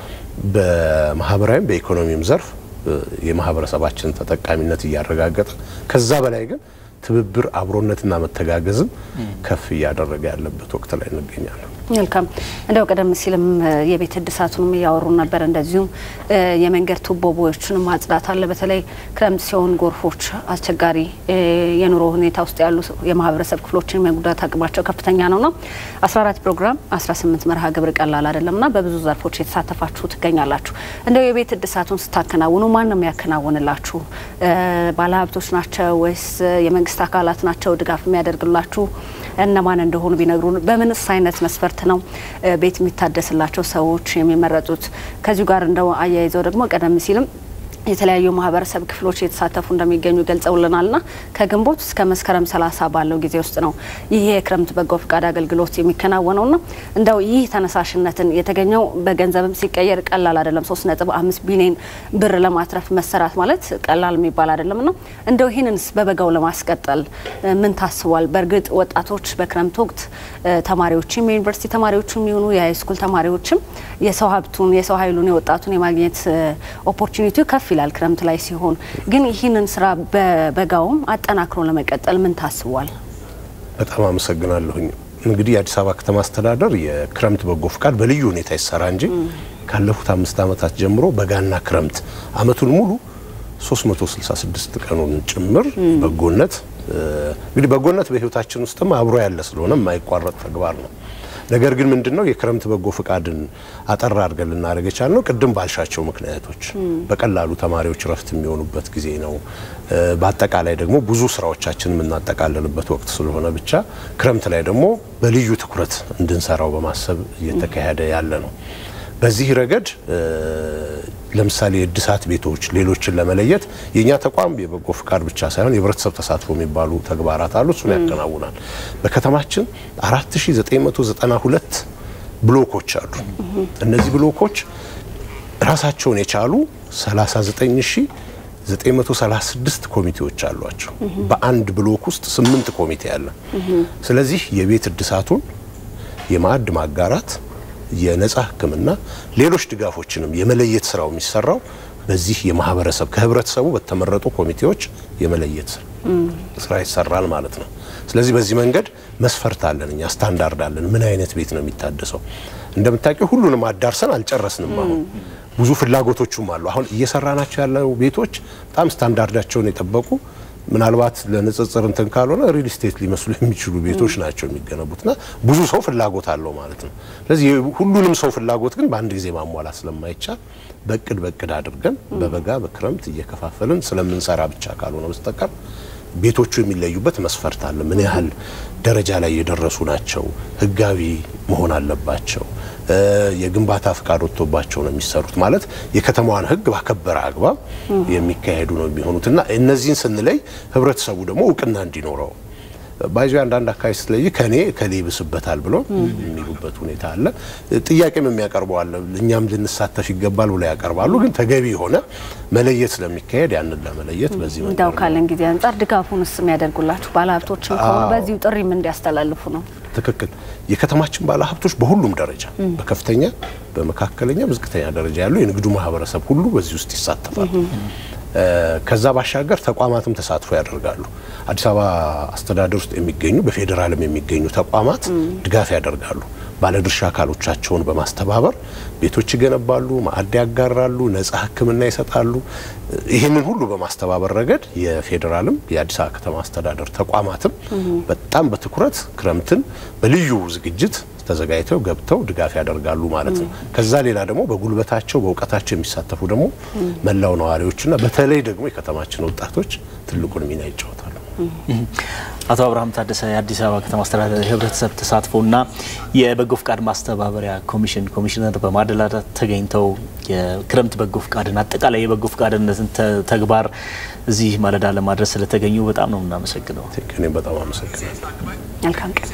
Speaker 17: በማህበራዊም በኢኮኖሚም ዘርፍ የማህበረሰባችን ተጠቃሚነት እያረጋገጠ ከዛ በላይ ግን ትብብር አብሮነትና መተጋገዝም ከፍ እያደረገ ያለበት ወቅት ላይ እንገኛለን።
Speaker 2: መልካም እንደው ቀደም ሲልም የቤት እድሳቱንም ያወሩ ነበር። እንደዚሁም የመንገድ ቱቦዎችን ማጽዳት አለ። በተለይ ክረምት ሲሆን ጎርፎች አስቸጋሪ የኑሮ ሁኔታ ውስጥ ያሉ የማህበረሰብ ክፍሎችን መጉዳት አቅማቸው ከፍተኛ ነውና 14 ፕሮግራም 18 መርሃ ግብር ቀላል አይደለምና በብዙ ዘርፎች የተሳተፋችሁ ትገኛላችሁ። እንደው የቤት እድሳቱን ስታከናውኑ ማን ነው የሚያከናውንላችሁ? ባለሀብቶች ናቸው ወይስ የመንግስት አካላት ናቸው ድጋፍ የሚያደርግላችሁ? እነማን እንደሆኑ ቢነግሩን። በምንስ አይነት መስፈርት ነው ቤት የሚታደስላቸው ሰዎች የሚመረጡት? ከዚሁ ጋር እንደው አያይዘው ደግሞ ቀደም ሲልም የተለያዩ ማህበረሰብ ክፍሎች የተሳተፉ እንደሚገኙ ገልጸውልናልና ከግንቦት እስከ መስከረም 30 ባለው ጊዜ ውስጥ ነው ይሄ የክረምት በጎ ፈቃድ አገልግሎት የሚከናወነውና እንደው ይህ ተነሳሽነትን የተገኘው በገንዘብም ሲቀየር ቀላል አይደለም። 3.5 ቢሊዮን ብር ለማትረፍ መሰራት ማለት ቀላል የሚባል አይደለምና እንደው ይህንንስ በበጋው ለማስቀጠል ምን ታስቧል? በእርግጥ ወጣቶች በክረምት ወቅት ተማሪዎችም የዩኒቨርሲቲ ተማሪዎችም ይሁኑ የሃይስኩል ተማሪዎችም የሰው ሀብቱን የሰው ኃይሉን የወጣቱን የማግኘት ኦፖርቹኒቲ ከፍ ይላል ክረምት ላይ ሲሆን፣ ግን ይህንን ስራ በበጋውም አጠናክሮ ለመቀጠል ምን ታስቧል?
Speaker 17: በጣም አመሰግናለሁኝ። እንግዲህ የአዲስ አበባ ከተማ አስተዳደር የክረምት በጎ ፈቃድ በልዩ ሁኔታ ይሰራ እንጂ ካለፉት 5 አመታት ጀምሮ በጋና ክረምት አመቱን ሙሉ 366 ቀኑን ጭምር በጎነት እንግዲህ በጎነት በህይወታችን ውስጥም አብሮ ያለ ስለሆነ የማይቋረጥ ተግባር ነው። ነገር ግን ምንድነው የክረምት በጎ ፈቃድን አጠር አድርገን ልናደርግ የቻልነው ቅድም ባልሻቸው ምክንያቶች በቀላሉ ተማሪዎች ረፍት የሚሆኑበት ጊዜ ነው። በአጠቃላይ ደግሞ ብዙ ስራዎቻችንን የምናጠቃልልበት ወቅት ስለሆነ ብቻ ክረምት ላይ ደግሞ በልዩ ትኩረት እንድንሰራው በማሰብ እየተካሄደ ያለ ነው። በዚህ ረገድ ለምሳሌ የእድሳት ቤቶች ሌሎችን ለመለየት የኛ ተቋም የበጎ ፍቃድ ብቻ ሳይሆን የህብረተሰብ ተሳትፎ የሚባሉ ተግባራት አሉ እሱን ያከናውናል በከተማችን 4992 ብሎኮች አሉ እነዚህ ብሎኮች ራሳቸውን የቻሉ 39936 ኮሚቴዎች አሏቸው በአንድ ብሎክ ውስጥ 8 ኮሚቴ አለ ስለዚህ የቤት እድሳቱን የማዕድ ማጋራት የነጻ ህክምና ሌሎች ድጋፎችንም የመለየት ስራው የሚሰራው በዚህ የማህበረሰብ ከህብረተሰቡ በተመረጡ ኮሚቴዎች የመለየት ስራ ይሰራል ማለት ነው ስለዚህ በዚህ መንገድ መስፈርት አለን እኛ ስታንዳርድ አለን ምን አይነት ቤት ነው የሚታደሰው እንደምታውቁ ሁሉንም አዳርሰን አልጨረስንም አሁን ብዙ ፍላጎቶችም አሉ አሁን እየሰራናቸው ያለው ቤቶች በጣም ስታንዳርዳቸውን የጠበቁ ምናልባት ለንጽጽር እንትን ካልሆነ ሪል ስቴት ሊመስሉ የሚችሉ ቤቶች ናቸው የሚገነቡትና ብዙ ሰው ፍላጎት አለው ማለት ነው ስለዚህ ሁሉንም ሰው ፍላጎት ግን በአንድ ጊዜ ማሟላት ስለማይቻል በቅድ አድርገን በበጋ በክረምት እየከፋፈልን ስለምንሰራ ብቻ ካልሆነ በስተቀር ቤቶቹ የሚለዩበት መስፈርት አለ ምን ያህል ደረጃ ላይ የደረሱ ናቸው ህጋዊ መሆን አለባቸው የግንባታ ፍቃድ ወጥቶባቸው ነው የሚሰሩት ማለት የከተማዋን ህግ ባከበረ አግባብ የሚካሄዱ ነው የሚሆኑትና እነዚህን ስንለይ ህብረተሰቡ ደግሞ እውቅና እንዲኖረው ባይዞ አንዳንድ አካባቢ ስለይ ከኔ ይብስበታል ብሎ የሚሉበት ሁኔታ አለ ጥያቄም የሚያቀርበው አለ እኛም ልንሳተፍ ይገባል ብለው ያቀርባሉ ግን ተገቢ ሆነ መለየት ስለሚካሄድ ያንን ለመለየት በዚህ መንገድ
Speaker 2: እንዳው ካለን ጊዜ አንፃር ድጋፉንስ የሚያደርጉላችሁ ባለሀብቶችም ከሆነ በዚሁ ጥሪም እንዲያስተላልፉ ነው
Speaker 17: ትክክል የከተማችን ባለሀብቶች በሁሉም ደረጃ በከፍተኛ በመካከለኛ በዝቅተኛ ደረጃ ያሉ የንግዱ ማህበረሰብ ሁሉ በዚህ ውስጥ ይሳተፋሉ ከዛ ባሻገር ተቋማትም ተሳትፎ ያደርጋሉ አዲስ አበባ አስተዳደር ውስጥ የሚገኙ በፌደራልም የሚገኙ ተቋማት ድጋፍ ያደርጋሉ ባለድርሻ አካሎቻቸውን በማስተባበር ቤቶች ይገነባሉ ማዕድ ያጋራሉ ነጻ ህክምና ይሰጣሉ ይሄንን ሁሉ በማስተባበር ረገድ የፌደራልም የአዲስ አበባ ከተማ አስተዳደር ተቋማትም በጣም በትኩረት ክረምትን በልዩ ዝግጅት ተዘጋጅተው ገብተው ድጋፍ ያደርጋሉ ማለት ነው ከዛ ሌላ ደግሞ በጉልበታቸው በእውቀታቸው የሚሳተፉ ደግሞ መላው ነዋሪዎችና በተለይ ደግሞ የከተማችን ወጣቶች ትልቁን ሚና ይጫወታሉ
Speaker 3: አቶ አብርሃም ታደሰ የአዲስ አበባ ከተማ አስተዳደር ህብረተሰብ ተሳትፎና የበጎ ፍቃድ ማስተባበሪያ ኮሚሽነር በማደላዳት ተገኝተው የክረምት በጎ ፍቃድና አጠቃላይ የበጎ ፍቃድነትን ተግባር እዚህ ማለዳ ለማድረስ ስለተገኙ በጣም ነው እናመሰግነው
Speaker 17: እኔም በጣም አመሰግናለሁ
Speaker 2: መልካም ቀን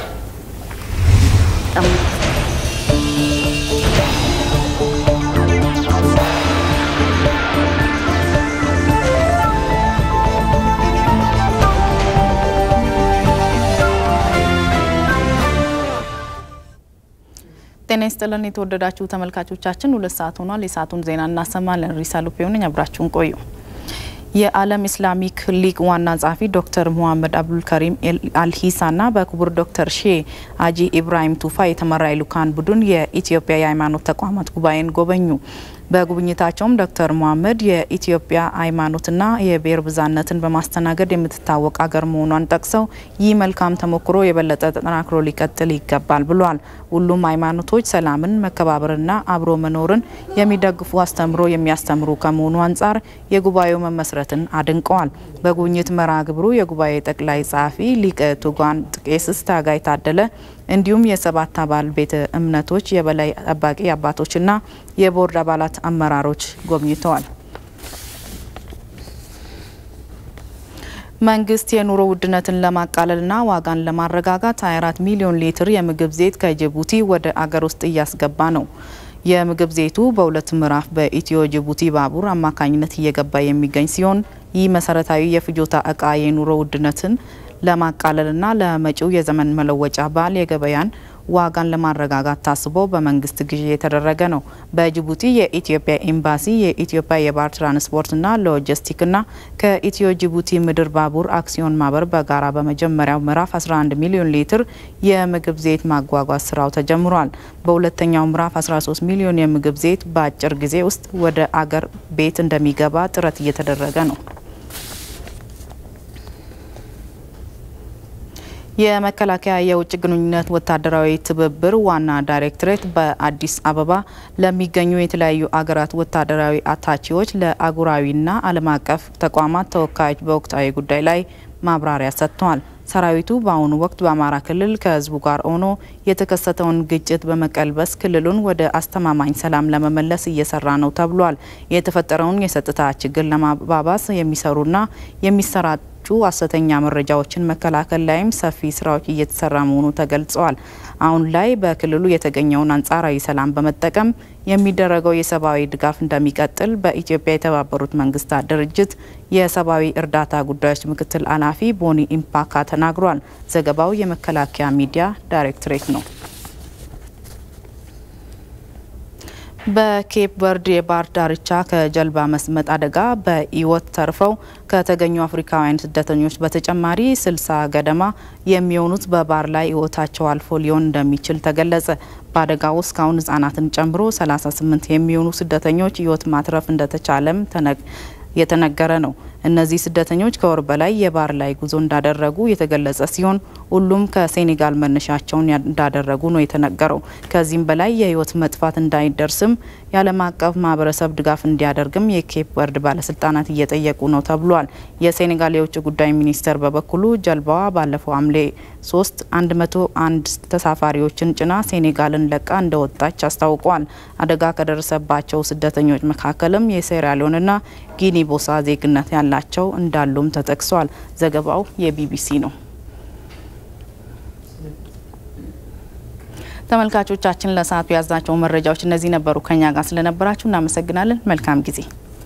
Speaker 18: ጤና ይስጥልን የተወደዳችሁ ተመልካቾቻችን 2 ሰዓት ሆኗል የሰዓቱን ዜና እናሰማለን ሪሳ ሉፔውን አብራችሁን ቆዩ የዓለም ኢስላሚክ ሊግ ዋና ጸሐፊ ዶክተር ሙሐመድ አብዱል ከሪም አልሂሳና በክቡር ዶክተር ሼህ አጂ ኢብራሂም ቱፋ የተመራ ልኡካን ቡድን የኢትዮጵያ የሃይማኖት ተቋማት ጉባኤን ጎበኙ በጉብኝታቸውም ዶክተር ሙሐመድ የኢትዮጵያ ሃይማኖትና የብሔር ብዛነትን በማስተናገድ የምትታወቅ ሀገር መሆኗን ጠቅሰው ይህ መልካም ተሞክሮ የበለጠ ተጠናክሮ ሊቀጥል ይገባል ብለዋል ሁሉም ሃይማኖቶች ሰላምን መከባበርና አብሮ መኖርን የሚደግፉ አስተምሮ የሚያስተምሩ ከመሆኑ አንፃር የጉባኤው መመስረትን አድንቀዋል በጉብኝት መርሃ ግብሩ የጉባኤ ጠቅላይ ጸሐፊ ሊቀ ቱጋን ቄስ ታጋይ ታደለ እንዲሁም የሰባት አባል ቤተ እምነቶች የበላይ ጠባቂ አባቶችና የቦርድ አባላት አመራሮች ጎብኝተዋል መንግስት የኑሮ ውድነትን ለማቃለልና ዋጋን ለማረጋጋት 24 ሚሊዮን ሊትር የምግብ ዘይት ከጅቡቲ ወደ አገር ውስጥ እያስገባ ነው የምግብ ዘይቱ በሁለት ምዕራፍ በኢትዮ ጅቡቲ ባቡር አማካኝነት እየገባ የሚገኝ ሲሆን ይህ መሰረታዊ የፍጆታ እቃ የኑሮ ውድነትን ለማቃለልና ለመጪው የዘመን መለወጫ በዓል የገበያን ዋጋን ለማረጋጋት ታስቦ በመንግስት ግዢ የተደረገ ነው በጅቡቲ የኢትዮጵያ ኤምባሲ የኢትዮጵያ የባህር ትራንስፖርትና ሎጂስቲክና ከኢትዮ ጅቡቲ ምድር ባቡር አክሲዮን ማህበር በጋራ በመጀመሪያው ምዕራፍ 11 ሚሊዮን ሊትር የምግብ ዘይት ማጓጓዝ ስራው ተጀምሯል በሁለተኛው ምዕራፍ 13 ሚሊዮን የምግብ ዘይት በአጭር ጊዜ ውስጥ ወደ አገር ቤት እንደሚገባ ጥረት እየተደረገ ነው የመከላከያ የውጭ ግንኙነት ወታደራዊ ትብብር ዋና ዳይሬክቶሬት በአዲስ አበባ ለሚገኙ የተለያዩ አገራት ወታደራዊ አታቺዎች ለአጉራዊና ዓለም አቀፍ ተቋማት ተወካዮች በወቅታዊ ጉዳይ ላይ ማብራሪያ ሰጥተዋል ሰራዊቱ በአሁኑ ወቅት በአማራ ክልል ከህዝቡ ጋር ሆኖ የተከሰተውን ግጭት በመቀልበስ ክልሉን ወደ አስተማማኝ ሰላም ለመመለስ እየሰራ ነው ተብሏል። የተፈጠረውን የጸጥታ ችግር ለማባባስ የሚሰሩና የሚሰራጩ ሐሰተኛ መረጃዎችን መከላከል ላይም ሰፊ ስራዎች እየተሰራ መሆኑ ተገልጿል። አሁን ላይ በክልሉ የተገኘውን አንጻራዊ ሰላም በመጠቀም የሚደረገው የሰብአዊ ድጋፍ እንደሚቀጥል በኢትዮጵያ የተባበሩት መንግስታት ድርጅት የሰብአዊ እርዳታ ጉዳዮች ምክትል ኃላፊ ቦኒ ኢምፓካ ተናግሯል። ዘገባው የመከላከያ ሚዲያ ዳይሬክቶሬት ነው። በኬፕ ቨርድ የባህር ዳርቻ ከጀልባ መስመጥ አደጋ በህይወት ተርፈው ከተገኙ አፍሪካውያን ስደተኞች በተጨማሪ 60 ገደማ የሚሆኑት በባህር ላይ ህይወታቸው አልፎ ሊሆን እንደሚችል ተገለጸ። በአደጋው ውስጥ እስካሁን ህጻናትን ጨምሮ 38 የሚሆኑ ስደተኞች ህይወት ማትረፍ እንደተቻለም የተነገረ ነው። እነዚህ ስደተኞች ከወር በላይ የባህር ላይ ጉዞ እንዳደረጉ የተገለጸ ሲሆን ሁሉም ከሴኔጋል መነሻቸውን እንዳደረጉ ነው የተነገረው። ከዚህም በላይ የህይወት መጥፋት እንዳይደርስም የዓለም አቀፍ ማህበረሰብ ድጋፍ እንዲያደርግም የኬፕ ቨርድ ባለስልጣናት እየጠየቁ ነው ተብሏል። የሴኔጋል የውጭ ጉዳይ ሚኒስተር በበኩሉ ጀልባዋ ባለፈው ሐምሌ 3 101 ተሳፋሪዎችን ጭና ሴኔጋልን ለቃ እንደወጣች አስታውቋል። አደጋ ከደረሰባቸው ስደተኞች መካከልም የሴራሊዮንና ጊኒ ቦሳ ዜግነት ያላቸው እንዳሉም ተጠቅሷል። ዘገባው የቢቢሲ ነው። ተመልካቾቻችን ለሰዓቱ ያዛቸው መረጃዎች እነዚህ ነበሩ። ከኛ ጋር ስለነበራችሁ እናመሰግናለን። መልካም ጊዜ።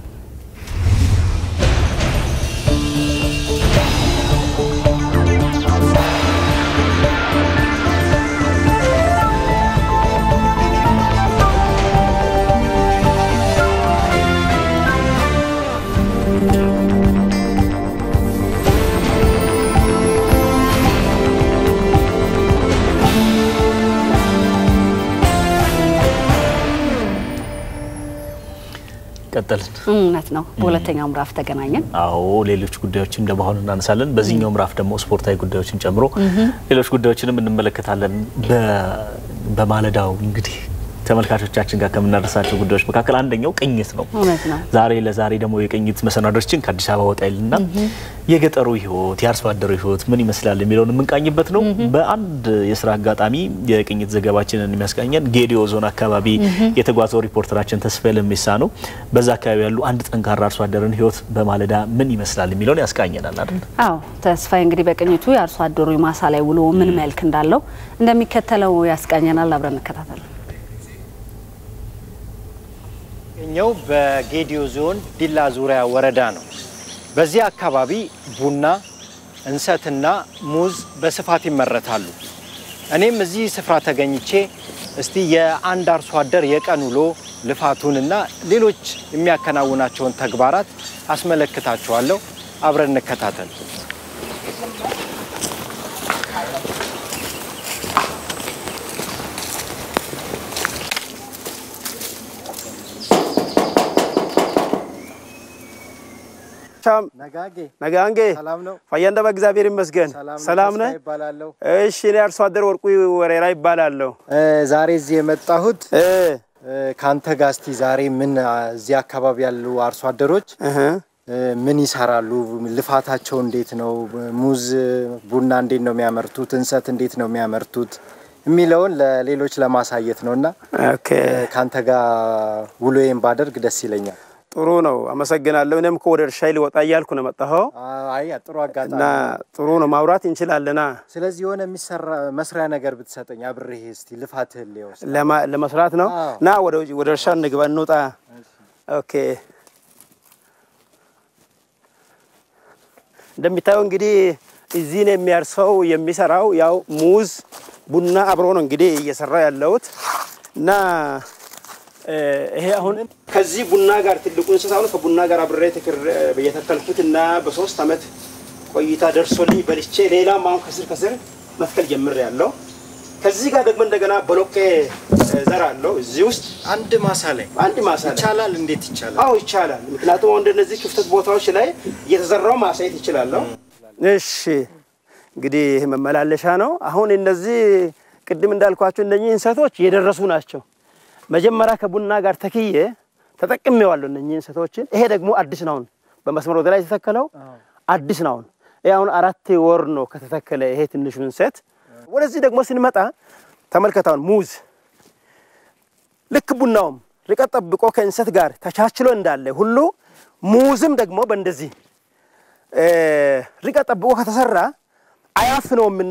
Speaker 3: ቀጥልን
Speaker 2: እውነት ነው። በሁለተኛው ምዕራፍ ተገናኘን።
Speaker 3: አዎ ሌሎች ጉዳዮችን እንደባሁን እናነሳለን። በዚህኛው ምዕራፍ ደግሞ ስፖርታዊ ጉዳዮችን ጨምሮ ሌሎች ጉዳዮችንም እንመለከታለን። በማለዳው እንግዲህ ተመልካቾቻችን ጋር ከምናደርሳቸው ጉዳዮች መካከል አንደኛው ቅኝት ነው። ዛሬ ለዛሬ ደግሞ የቅኝት መሰናዶችን ከአዲስ አበባ ወጣ ይልና የገጠሩ ህይወት የአርሶ አደሩ ህይወት ምን ይመስላል የሚለውን የምንቃኝበት ነው። በአንድ የስራ አጋጣሚ የቅኝት ዘገባችንን የሚያስቃኘን ጌዲዮ ዞን አካባቢ የተጓዘው ሪፖርተራችን ተስፋዬ ለሜሳ ነው። በዛ አካባቢ ያሉ አንድ ጠንካራ አርሶ አደርን ህይወት በማለዳ ምን ይመስላል የሚለውን ያስቃኘናል አይደል?
Speaker 2: አዎ ተስፋዬ እንግዲህ በቅኝቱ የአርሶ አደሩ ማሳ ላይ ውሎ ምን መልክ እንዳለው እንደሚከተለው ያስቃኘናል። አብረን እንከታተል።
Speaker 19: ኛው በጌዲዮ ዞን ዲላ ዙሪያ ወረዳ ነው። በዚህ አካባቢ ቡና፣ እንሰትና ሙዝ በስፋት ይመረታሉ። እኔም እዚህ ስፍራ ተገኝቼ እስቲ የአንድ አርሶ አደር የቀን ውሎ ልፋቱንና ሌሎች የሚያከናውናቸውን ተግባራት አስመለክታችኋለሁ። አብረን እንከታተል።
Speaker 20: ነጋንጌ ፈየንደ በእግዚአብሔር ይመስገን ሰላም ነህ? እሺ እኔ አርሶ አደር ወርቁ ወሬራ ይባላለሁ።
Speaker 19: ዛሬ እዚህ የመጣሁት ካንተ ጋር እስቲ ዛሬ ምን እዚህ አካባቢ ያሉ አርሶ አደሮች ምን ይሰራሉ? ልፋታቸው እንዴት ነው? ሙዝ ቡና እንዴት ነው የሚያመርቱት? እንሰት እንዴት ነው የሚያመርቱት? የሚለውን ለሌሎች ለማሳየት ነውና ካንተ ጋር ውሎዬን ባደርግ ደስ ይለኛል።
Speaker 20: ጥሩ ነው አመሰግናለሁ። እኔም ወደ እርሻዬ ልወጣ እያልኩ ነው መጣሁ።
Speaker 19: አይ ጥሩ አጋጣሚ
Speaker 20: እና ጥሩ ነው ማውራት እንችላለና።
Speaker 19: ስለዚህ የሆነ የሚሰራ መስሪያ ነገር ብትሰጠኝ አብሬህ እስቲ ልፋትህን ሊወስ
Speaker 20: ለመስራት ነው። ና ወደ እርሻ እንግባ እንውጣ። ኦኬ እንደምታየው እንግዲህ እዚህ ነው የሚያርሰው የሚሰራው ያው ሙዝ ቡና አብሮ ነው እንግዲህ እየሰራ ያለውት እና ይሄ አሁን ከዚህ ቡና ጋር ትልቁ እንስሳው ነው ከቡና ጋር አብሬ የተከልኩትና በ3 አመት ቆይታ ደርሶልኝ በልቼ ሌላም አሁን ከስር መትከል ጀምሬያለሁ። ከዚህ ጋር ደግሞ እንደገና በሎቄ ዘራለሁ እዚህ ውስጥ
Speaker 19: አንድ ማሳ ላይ ይቻላል። እንዴት ይቻላል?
Speaker 20: አዎ ይቻላል። ምክንያቱም እንደነዚህ ክፍተት ቦታዎች ላይ እየተዘራው ማሳየት ይችላል። እሺ እንግዲህ ይሄ መመላለሻ ነው። አሁን እነዚህ ቅድም እንዳልኳችሁ እነኚህ እንሰቶች የደረሱ ናቸው። መጀመሪያ ከቡና ጋር ተክዬ ተጠቅሜዋለሁ እነኚህ እንሰቶችን። ይሄ ደግሞ አዲስ ነው በመስመር ወደ ላይ ተተከለው አዲስ ነው። አሁን 4 ወር ነው ከተተከለ ይሄ ትንሹ እንሰት ወደዚህ ደግሞ ስንመጣ ተመልከታውን ሙዝ ልክ ቡናውም ርቀት ጠብቆ ከእንሰት ጋር ተቻችሎ እንዳለ ሁሉ ሙዝም ደግሞ በእንደዚህ ርቀት ጠብቆ ከተሰራ አያፍነውምና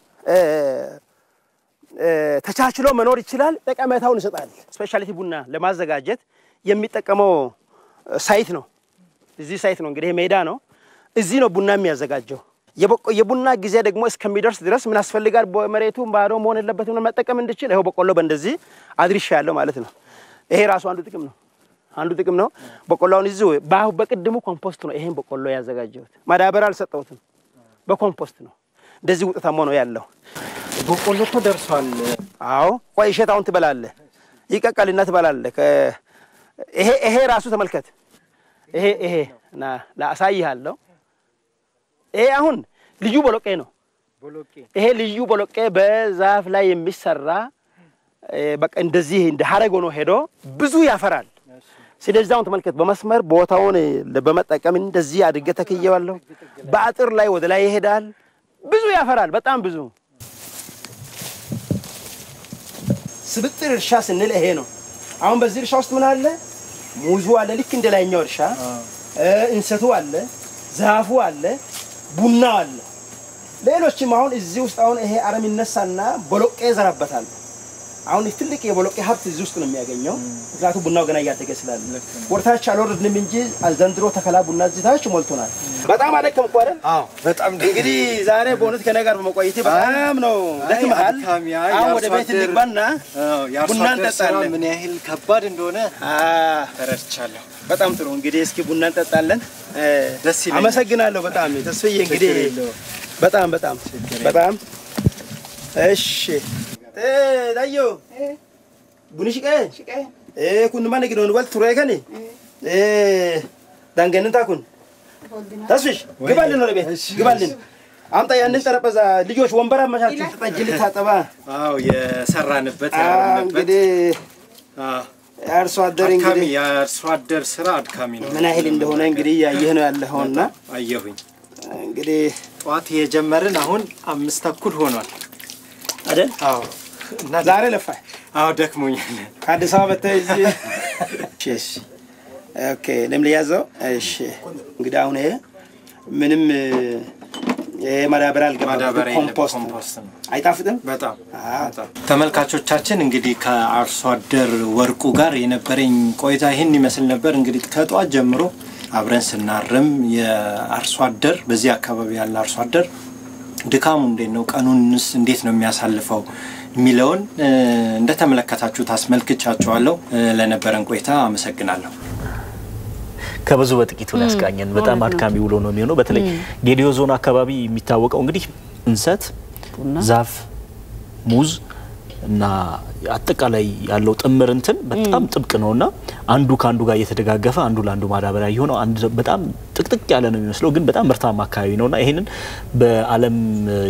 Speaker 20: ተቻችሎ መኖር ይችላል ጠቀሜታውን ይሰጣል ስፔሻሊቲ ቡና ለማዘጋጀት የሚጠቀመው ሳይት ነው እዚህ ሳይት ነው እንግዲህ ሜዳ ነው እዚህ ነው ቡና የሚያዘጋጀው የቡና ጊዜ ደግሞ እስከሚደርስ ድረስ ምን ያስፈልጋል መሬቱ ባዶ መሆን የለበትም መጠቀም እንድችል ይሄው በቆሎ በእንደዚህ አድርሻ ያለው ማለት ነው ይሄ ራሱ አንዱ ጥቅም ነው በቆሎውን ይዘው በቅድሙ ኮምፖስት ነው ይሄን በቆሎ ያዘጋጀውት ማዳበሪያ አልሰጠውትም በኮምፖስት ነው እንደዚህ ውጤታማ ነው ያለው
Speaker 19: በቆሎ ተደርሷል
Speaker 20: አዎ ቆይ እሸታውን ትበላለህ ይቀቀልና ትበላለህ ይሄ ራሱ ተመልከት ይሄ እና ላሳይሃለሁ ይሄ አሁን ልዩ ቦሎቄ ነው ይሄ ልዩ ቦሎቄ በዛፍ ላይ የሚሰራ በቃ እንደዚህ እንደ ሐረግ ሆኖ ሄዶ ብዙ ያፈራል ስለዚህ አሁን ተመልከት በመስመር ቦታውን በመጠቀም እንደዚህ አድርገ ተከየዋለሁ በአጥር ላይ ወደ ላይ ይሄዳል ብዙ ያፈራል በጣም ብዙ ስብጥር እርሻ ስንል ይሄ ነው አሁን በዚህ እርሻ ውስጥ ምን አለ ሙዙ አለ ልክ እንደ ላይኛው እርሻ እንሰቱ አለ ዛፉ አለ ቡና አለ ሌሎችም አሁን እዚህ ውስጥ አሁን ይሄ አረም ይነሳና ቦሎቄ ዘራበታል አሁን ትልቅ የቦሎቄ ሀብት እዚህ ውስጥ ነው የሚያገኘው ምክንያቱም ቡናው ገና እያደገ ስላለ ወርታች አልወረድንም እንጂ አልዘንድሮ ተከላ ቡና እዚህ ታች ሞልቶናል በጣም አደከምኩ አይደል አዎ በጣም እንግዲህ ዛሬ በእውነት ከኔ ጋር በመቆየቴ በጣም ነው ደክመሃል አሁን ወደ ቤት እንግባና ቡና እንጠጣለን
Speaker 19: ምን ያህል ከባድ እንደሆነ ተረድቻለሁ
Speaker 20: በጣም ጥሩ እንግዲህ እስኪ ቡና እንጠጣለን ደስ ይላል አመሰግናለሁ በጣም ተስፍዬ እንግዲህ በጣም እሺ dayo buni shike kun man gidon wal ture kani dangenin ta kun tasfish gibalin ነው ቤት gibalin አምጣ ያንን ጠረጴዛ ልጆች ወንበር አመቻቹ ተጠጅል ታጠባ
Speaker 19: አው የሰራንበት ያርንበት እንግዲህ
Speaker 20: አርሶ አደር እንግዲህ
Speaker 19: የአርሶ አደር ስራ አድካሚ ነው
Speaker 20: ምን ያህል እንደሆነ እንግዲህ ያየህ ነው ያለውና
Speaker 19: አየሁኝ
Speaker 20: እንግዲህ
Speaker 19: ጧት የጀመርን አሁን 5 ተኩል ሆኗል
Speaker 20: አይደል አው ዛሬ ለፋ
Speaker 19: አው ደክሞኛል
Speaker 20: ከአዲስ አበባ ተይዚ ቼስ ኦኬ ለምልያዘው እሺ እንግዲህ አሁን ይሄ ምንም የማዳበሪያ አልገባም ኮምፖስት አይጣፍጥም
Speaker 19: በጣም ተመልካቾቻችን እንግዲህ ከአርሶ አደር ወርቁ ጋር የነበረኝ ቆይታ ይሄን ይመስል ነበር እንግዲህ ከጧት ጀምሮ አብረን ስናርም የአርሶ አደር በዚህ አካባቢ ያለ አርሶ አደር ድካሙ እንዴት ነው ቀኑንስ እንዴት ነው የሚያሳልፈው ሚሊዮን እንደተመለከታችሁ ታስመልክቻችኋለሁ ለነበረን ቆይታ አመሰግናለሁ
Speaker 3: ከብዙ በጥቂቱ ያስቃኘን በጣም አድካሚ ውሎ ነው የሚሆነው በተለይ ጌዲዮ ዞን አካባቢ የሚታወቀው እንግዲህ እንሰት ዛፍ ሙዝ እና አጠቃላይ ያለው ጥምር እንትን በጣም ጥብቅ ነውና አንዱ ካንዱ ጋር እየተደጋገፈ አንዱ ላንዱ ማዳበሪያ ይሆነው አንድ በጣም ጥቅጥቅ ያለ ነው የሚመስለው ግን በጣም ምርታማ አካባቢ ነውና ይሄንን በአለም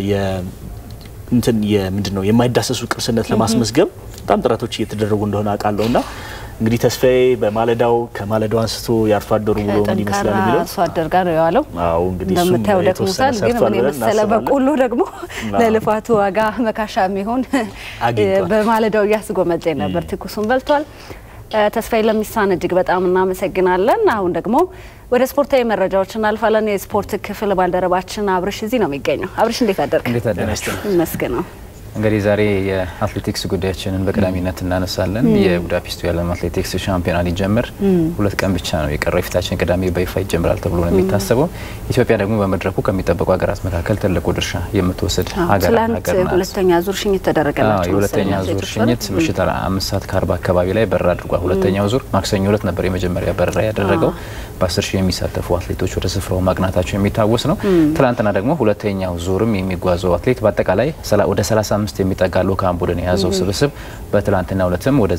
Speaker 3: እንትን የምንድነው የማይዳሰሱ ቅርስነት ለማስመስገብ በጣም ጥረቶች እየተደረጉ እንደሆነ አቃለውና እንግዲህ ተስፋዬ በማለዳው ከማለዳው አንስቶ ያርሶ አደሩ ብሎ ምን ይመስላል የሚለው
Speaker 2: አርሶ አደር ጋር ነው ያለው
Speaker 3: አዎ እንግዲህ እሱ
Speaker 2: እንደምታየው ደክሞታል ግን ምን የመሰለ በቆሎ ደግሞ ለልፋቱ ዋጋ መካሻ የሚሆን በማለዳው ያስጎመጀ ነበር ትኩሱን በልቷል ተስፋዬ ለሚሳን እጅግ በጣም እናመሰግናለን አሁን ደግሞ ወደ ስፖርታዊ መረጃዎች እናልፋለን የስፖርት ክፍል ባልደረባችን አብርሽ እዚህ ነው የሚገኘው አብርሽ እንዴት አደርክ ይመስገን
Speaker 21: እንግዲህ ዛሬ የአትሌቲክስ ጉዳያችንን በቀዳሚነት እናነሳለን የቡዳፔስቱ የዓለም አትሌቲክስ ሻምፒዮና ሊጀምር 2 ቀን ብቻ ነው የቀረው ፊታችን ቅዳሜ በይፋ ይጀምራል ተብሎ ነው የሚታሰበው ኢትዮጵያ ደግሞ በመድረኩ ከሚጠበቁ ሀገራት መካከል ትልቁ ድርሻ የምትወስድ ሀገር ናት
Speaker 2: ሁለተኛ ዙር ሽኝት ተደረገላቸው
Speaker 21: ሁለተኛ ዙር ሽኝት ምሽት 5:40 አካባቢ ላይ በረራ አድርጓል ሁለተኛው ዙር ማክሰኞ ዕለት ነበር የመጀመሪያ በረራ ያደረገው በ10,000 የሚሳተፉ አትሌቶች ወደ ስፍራው ማቅናታቸው የሚታወስ ነው ትላንትና ደግሞ ሁለተኛው ዙርም የሚጓዘው አትሌት በአጠቃላይ ወደ 35 የሚጠጋሉ ካምቡድን የያዘው ስብስብ በትላንትና ዕለትም ወደዛው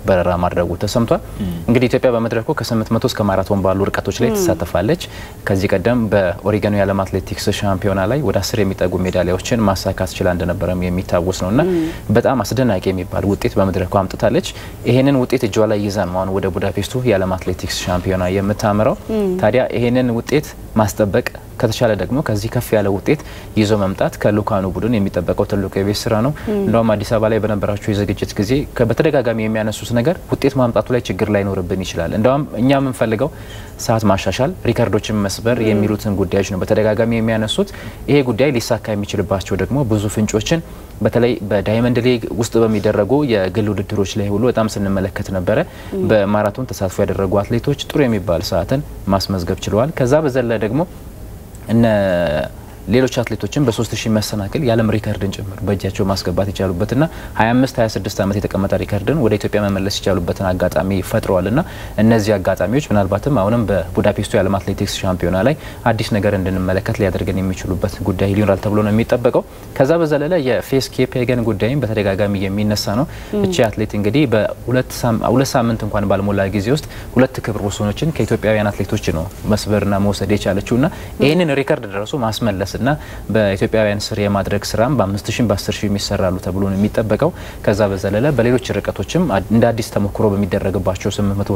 Speaker 21: በረራ ማድረጉ ተሰምቷል። እንግዲህ ኢትዮጵያ በመድረኩ ከ800 እስከ ማራቶን ባሉ ርቀቶች ላይ ተሳተፋለች። ከዚህ ቀደም በኦሪገኑ የዓለም አትሌቲክስ ሻምፒዮና ላይ ወደ 10 የሚጠጉ ሜዳሊያዎችን ማሳካት ችላ እንደነበረም የሚታወስ ነውና በጣም አስደናቂ የሚባል ውጤት በመድረኩ አምጥታለች። ይሄንን ውጤት እጇ ላይ ይዛ ነው ወደ ቡዳፔስቱ የዓለም አትሌቲክስ ሻምፒዮና የምታመራው። ታዲያ ይሄንን ውጤት ማስጠበቅ ከተቻለ ደግሞ ከዚህ ከፍ ያለ ውጤት ይዞ መምጣት ከልኡካኑ ቡድን የሚጠበቀው ትልቁ የቤት ስራ ነው። እንደውም አዲስ አበባ ላይ በነበራቸው የዝግጅት ጊዜ በተደጋጋሚ የሚያነሱት ነገር ውጤት ማምጣቱ ላይ ችግር ላይኖርብን ይችላል፣ እንደውም እኛ የምንፈልገው ሰዓት ማሻሻል፣ ሪከርዶችን መስበር የሚሉትን ጉዳዮች ነው በተደጋጋሚ የሚያነሱት። ይሄ ጉዳይ ሊሳካ የሚችልባቸው ደግሞ ብዙ ፍንጮችን በተለይ በዳይመንድ ሊግ ውስጥ በሚደረጉ የግል ውድድሮች ላይ ሁሉ በጣም ስንመለከት ነበረ። በማራቶን ተሳትፎ ያደረጉ አትሌቶች ጥሩ የሚባል ሰዓትን ማስመዝገብ ችለዋል። ከዛ በዘለ ደግሞ እነ ሌሎች አትሌቶችን በ3000 መሰናክል የዓለም ሪከርድን ጭምር በእጃቸው ማስገባት የቻሉበትና 25-26 ዓመት የተቀመጠ ሪከርድን ወደ ኢትዮጵያ መመለስ የቻሉበትን አጋጣሚ ፈጥረዋልና እነዚህ አጋጣሚዎች ምናልባትም አሁንም በቡዳፔስቱ የዓለም አትሌቲክስ ሻምፒዮና ላይ አዲስ ነገር እንድንመለከት ሊያደርገን የሚችሉበት ጉዳይ ሊሆናል ተብሎ ነው የሚጠበቀው። ከዛ በዘለለ የፌስ ኬፔገን ጉዳይም በተደጋጋሚ የሚነሳ ነው። እቺ አትሌት እንግዲህ በሁለት ሳምንት እንኳን ባልሞላ ጊዜ ውስጥ 2 ክብረ ወሰኖችን ከኢትዮጵያውያን አትሌቶች ነው መስበርና መውሰድ የቻለችውና ይህንን ሪከርድ ደረሱ ማስመለስ እና በኢትዮጵያውያን ስር የማድረግ ስራም በ5000 በ10000 የሚሰራሉ ተብሎ ነው የሚጠበቀው። ከዛ በዘለለ በሌሎች ርቀቶችም እንደ አዲስ ተሞክሮ በሚደረግባቸው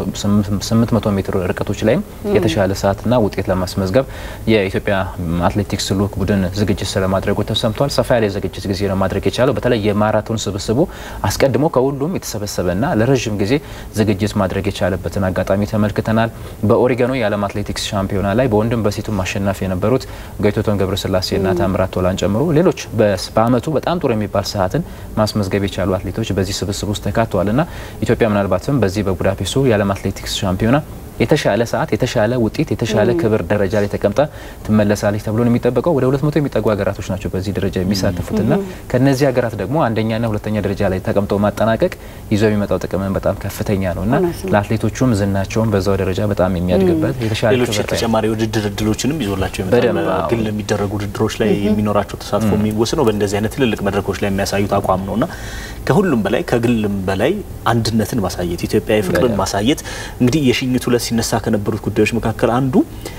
Speaker 21: 800 ሜትር ርቀቶች ላይም የተሻለ ሰዓትና ውጤት ለማስመዝገብ የኢትዮጵያ አትሌቲክስ ልኡክ ቡድን ዝግጅት ስለማድረጉ ተሰምቷል። ሰፋ ያለ ዝግጅት ጊዜ ነው ማድረግ የቻለው። በተለይ የማራቶን ስብስቡ አስቀድሞ ከሁሉም የተሰበሰበና ለረጅም ጊዜ ዝግጅት ማድረግ የቻለበትን አጋጣሚ ተመልክተናል። በኦሪገኑ የዓለም አትሌቲክስ ሻምፒዮና ላይ በወንድም በሴቱም አሸናፊ የነበሩት ጎይቶቶን ገብረስላሴና ታምራት ቶላን ጨምሮ ሌሎች በአመቱ በጣም ጥሩ የሚባል ሰዓትን ማስመዝገብ የቻሉ አትሌቶች በዚህ ስብስብ ውስጥ ተካተዋልና ኢትዮጵያ ምናልባትም በዚህ በቡዳፔስቱ የዓለም አትሌቲክስ ሻምፒዮና የተሻለ ሰዓት፣ የተሻለ ውጤት፣ የተሻለ ክብር ደረጃ ላይ ተቀምጣ ትመለሳለች ተብሎ ነው የሚጠበቀው። ወደ 200 የሚጠጉ ሀገራቶች ናቸው በዚህ ደረጃ የሚሳተፉትና ከነዚህ ሀገራት ደግሞ አንደኛና ሁለተኛ ደረጃ ላይ ተቀምጠው ማጠናቀቅ ይዞ የሚመጣው ጥቅም በጣም ከፍተኛ ነውና ለአትሌቶቹም ዝናቸውም በዛው ደረጃ በጣም የሚያድግበት የተሻለ
Speaker 3: ሌሎች ተጨማሪ ውድድር እድሎችንም ይዞላቸው ይመጣል። ግን የሚደረጉ ውድድሮች ላይ የሚኖራቸው ተሳትፎ የሚወስነው በእንደዚህ አይነት ትልልቅ መድረኮች ላይ የሚያሳዩት አቋም ነውና ከሁሉም በላይ ከግልም በላይ አንድነትን ማሳየት ኢትዮጵያዊ ፍቅርን ማሳየት እንግዲህ የሽኝቱ ሲነሳ ከነበሩት ጉዳዮች መካከል አንዱ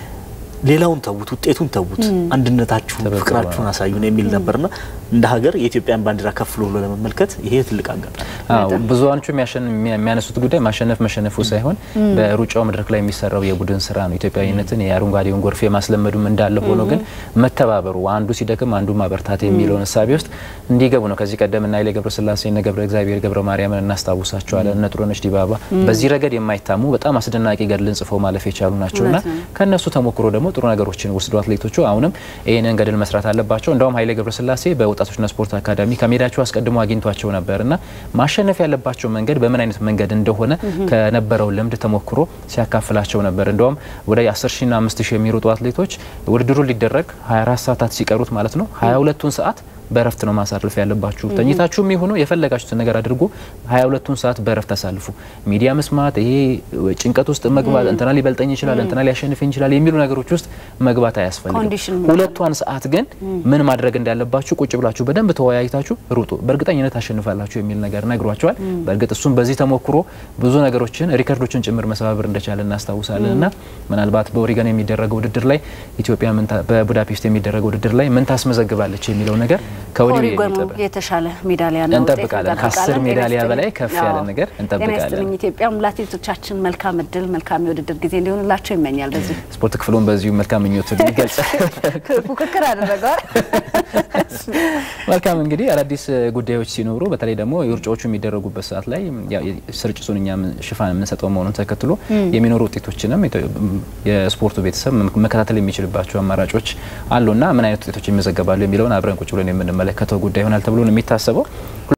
Speaker 3: ሌላውን ተውት ውጤቱን ተውት አንድነታችሁን ፍቅራችሁን አሳዩን የሚል ነበርና እንደ ሀገር የኢትዮጵያን ባንዲራ ከፍሎ ለመመልከት ይሄ ትልቅ አጋጣሚ።
Speaker 21: ብዙዎቹ የሚያነሱት ጉዳይ ማሸነፍ መሸነፉ ሳይሆን በሩጫው መድረክ ላይ የሚሰራው የቡድን ስራ ነው። ኢትዮጵያዊነትን የአረንጓዴውን ጎርፍ ማስለመዱም እንዳለ ሆኖ ግን መተባበሩ አንዱ ሲደክም አንዱ ማበርታት የሚለውን ሐሳብ ውስጥ እንዲገቡ ነው። ከዚህ ቀደም እና ኃይሌ ገብረስላሴ እና ገብረ እግዚአብሔር ገብረ ማርያምን እናስታውሳቸዋለን። እነ ጥሩነሽ ዲባባ በዚህ ረገድ የማይታሙ በጣም አስደናቂ ገድልን ጽፈው ማለፍ የቻሉ ናቸውና ከነሱ ተሞክሮ ደግሞ ጥሩ ነገሮችን ወስዶ አትሌቶቹ አሁንም ይሄንን ገድል መስራት አለባቸው። እንደውም ኃይሌ ገብረስላሴ በወጣቶችና ስፖርት አካዳሚ ከሜዳቸው አስቀድሞ አግኝቷቸው ነበርና ማሸነፍ ያለባቸው መንገድ በምን አይነት መንገድ እንደሆነ ከነበረው ልምድ ተሞክሮ ሲያካፍላቸው ነበር። እንደውም ወደ 10000 እና 5000 የሚሮጡ አትሌቶች ውድድሩ ሊደረግ 24 ሰዓታት ሲቀሩት ማለት ነው 22ቱን ሰዓት በረፍት ነው ማሳረፍ ያለባችሁ። ተኝታችሁም ይሁኑ የፈለጋችሁት ነገር አድርጉ 22ቱን ሰዓት በረፍት አሳልፉ። ሚዲያ መስማት ይሄ ጭንቀት ውስጥ መግባት እንትና ሊበልጠኝ ይችላል እንትና ሊያሸንፈኝ ይችላል የሚሉ ነገሮች ውስጥ መግባት አያስፈልግም። ሁለቱን ሰዓት ግን ምን ማድረግ እንዳለባችሁ ቁጭ ብላችሁ በደንብ ተወያይታችሁ ሩጡ በእርግጠኝነት አሸንፋላችሁ የሚል ነገር ነግሯቸዋል። በእርግጥ እሱም በዚህ ተሞክሮ ብዙ ነገሮችን ሪከርዶችን ጭምር መሰባበር እንደቻለ እናስታውሳለንና ምናልባት በኦሪገን የሚደረገው ውድድር ላይ ኢትዮጵያ በቡዳፔስት የሚደረገው ውድድር ላይ ምን ታስመዘግባለች የሚለው ነገር
Speaker 2: ከኦሪገኑ የተሻለ ሜዳሊያ ነው
Speaker 21: እንጠብቃለን። ከ10 ሜዳሊያ በላይ ከፍ ያለ ነገር እንጠብቃለን።
Speaker 2: ኢትዮጵያም ለአትሌቶቻችን መልካም እድል መልካም የውድድር ጊዜ እንዲሆንላቸው ይመኛል። በዚህ
Speaker 21: ስፖርት ክፍሉን በዚሁ መልካም ምኞቱን ይገልጻል።
Speaker 2: ፉክክር አደረጋል።
Speaker 21: መልካም እንግዲህ አዳዲስ ጉዳዮች ሲኖሩ በተለይ ደግሞ የውርጫዎቹ የሚደረጉበት ሰዓት ላይ ስርጭቱን እኛም ሽፋን የምንሰጠው መሆኑን ተከትሎ የሚኖሩ ውጤቶችንም የስፖርቱ ቤተሰብ መከታተል የሚችልባቸው አማራጮች አሉና ምን አይነት ውጤቶች ይመዘገባሉ የሚለውን አብረን ቁጭ ብለን የምንመለከተው ጉዳይ ይሆናል ተብሎ ነው የሚታሰበው።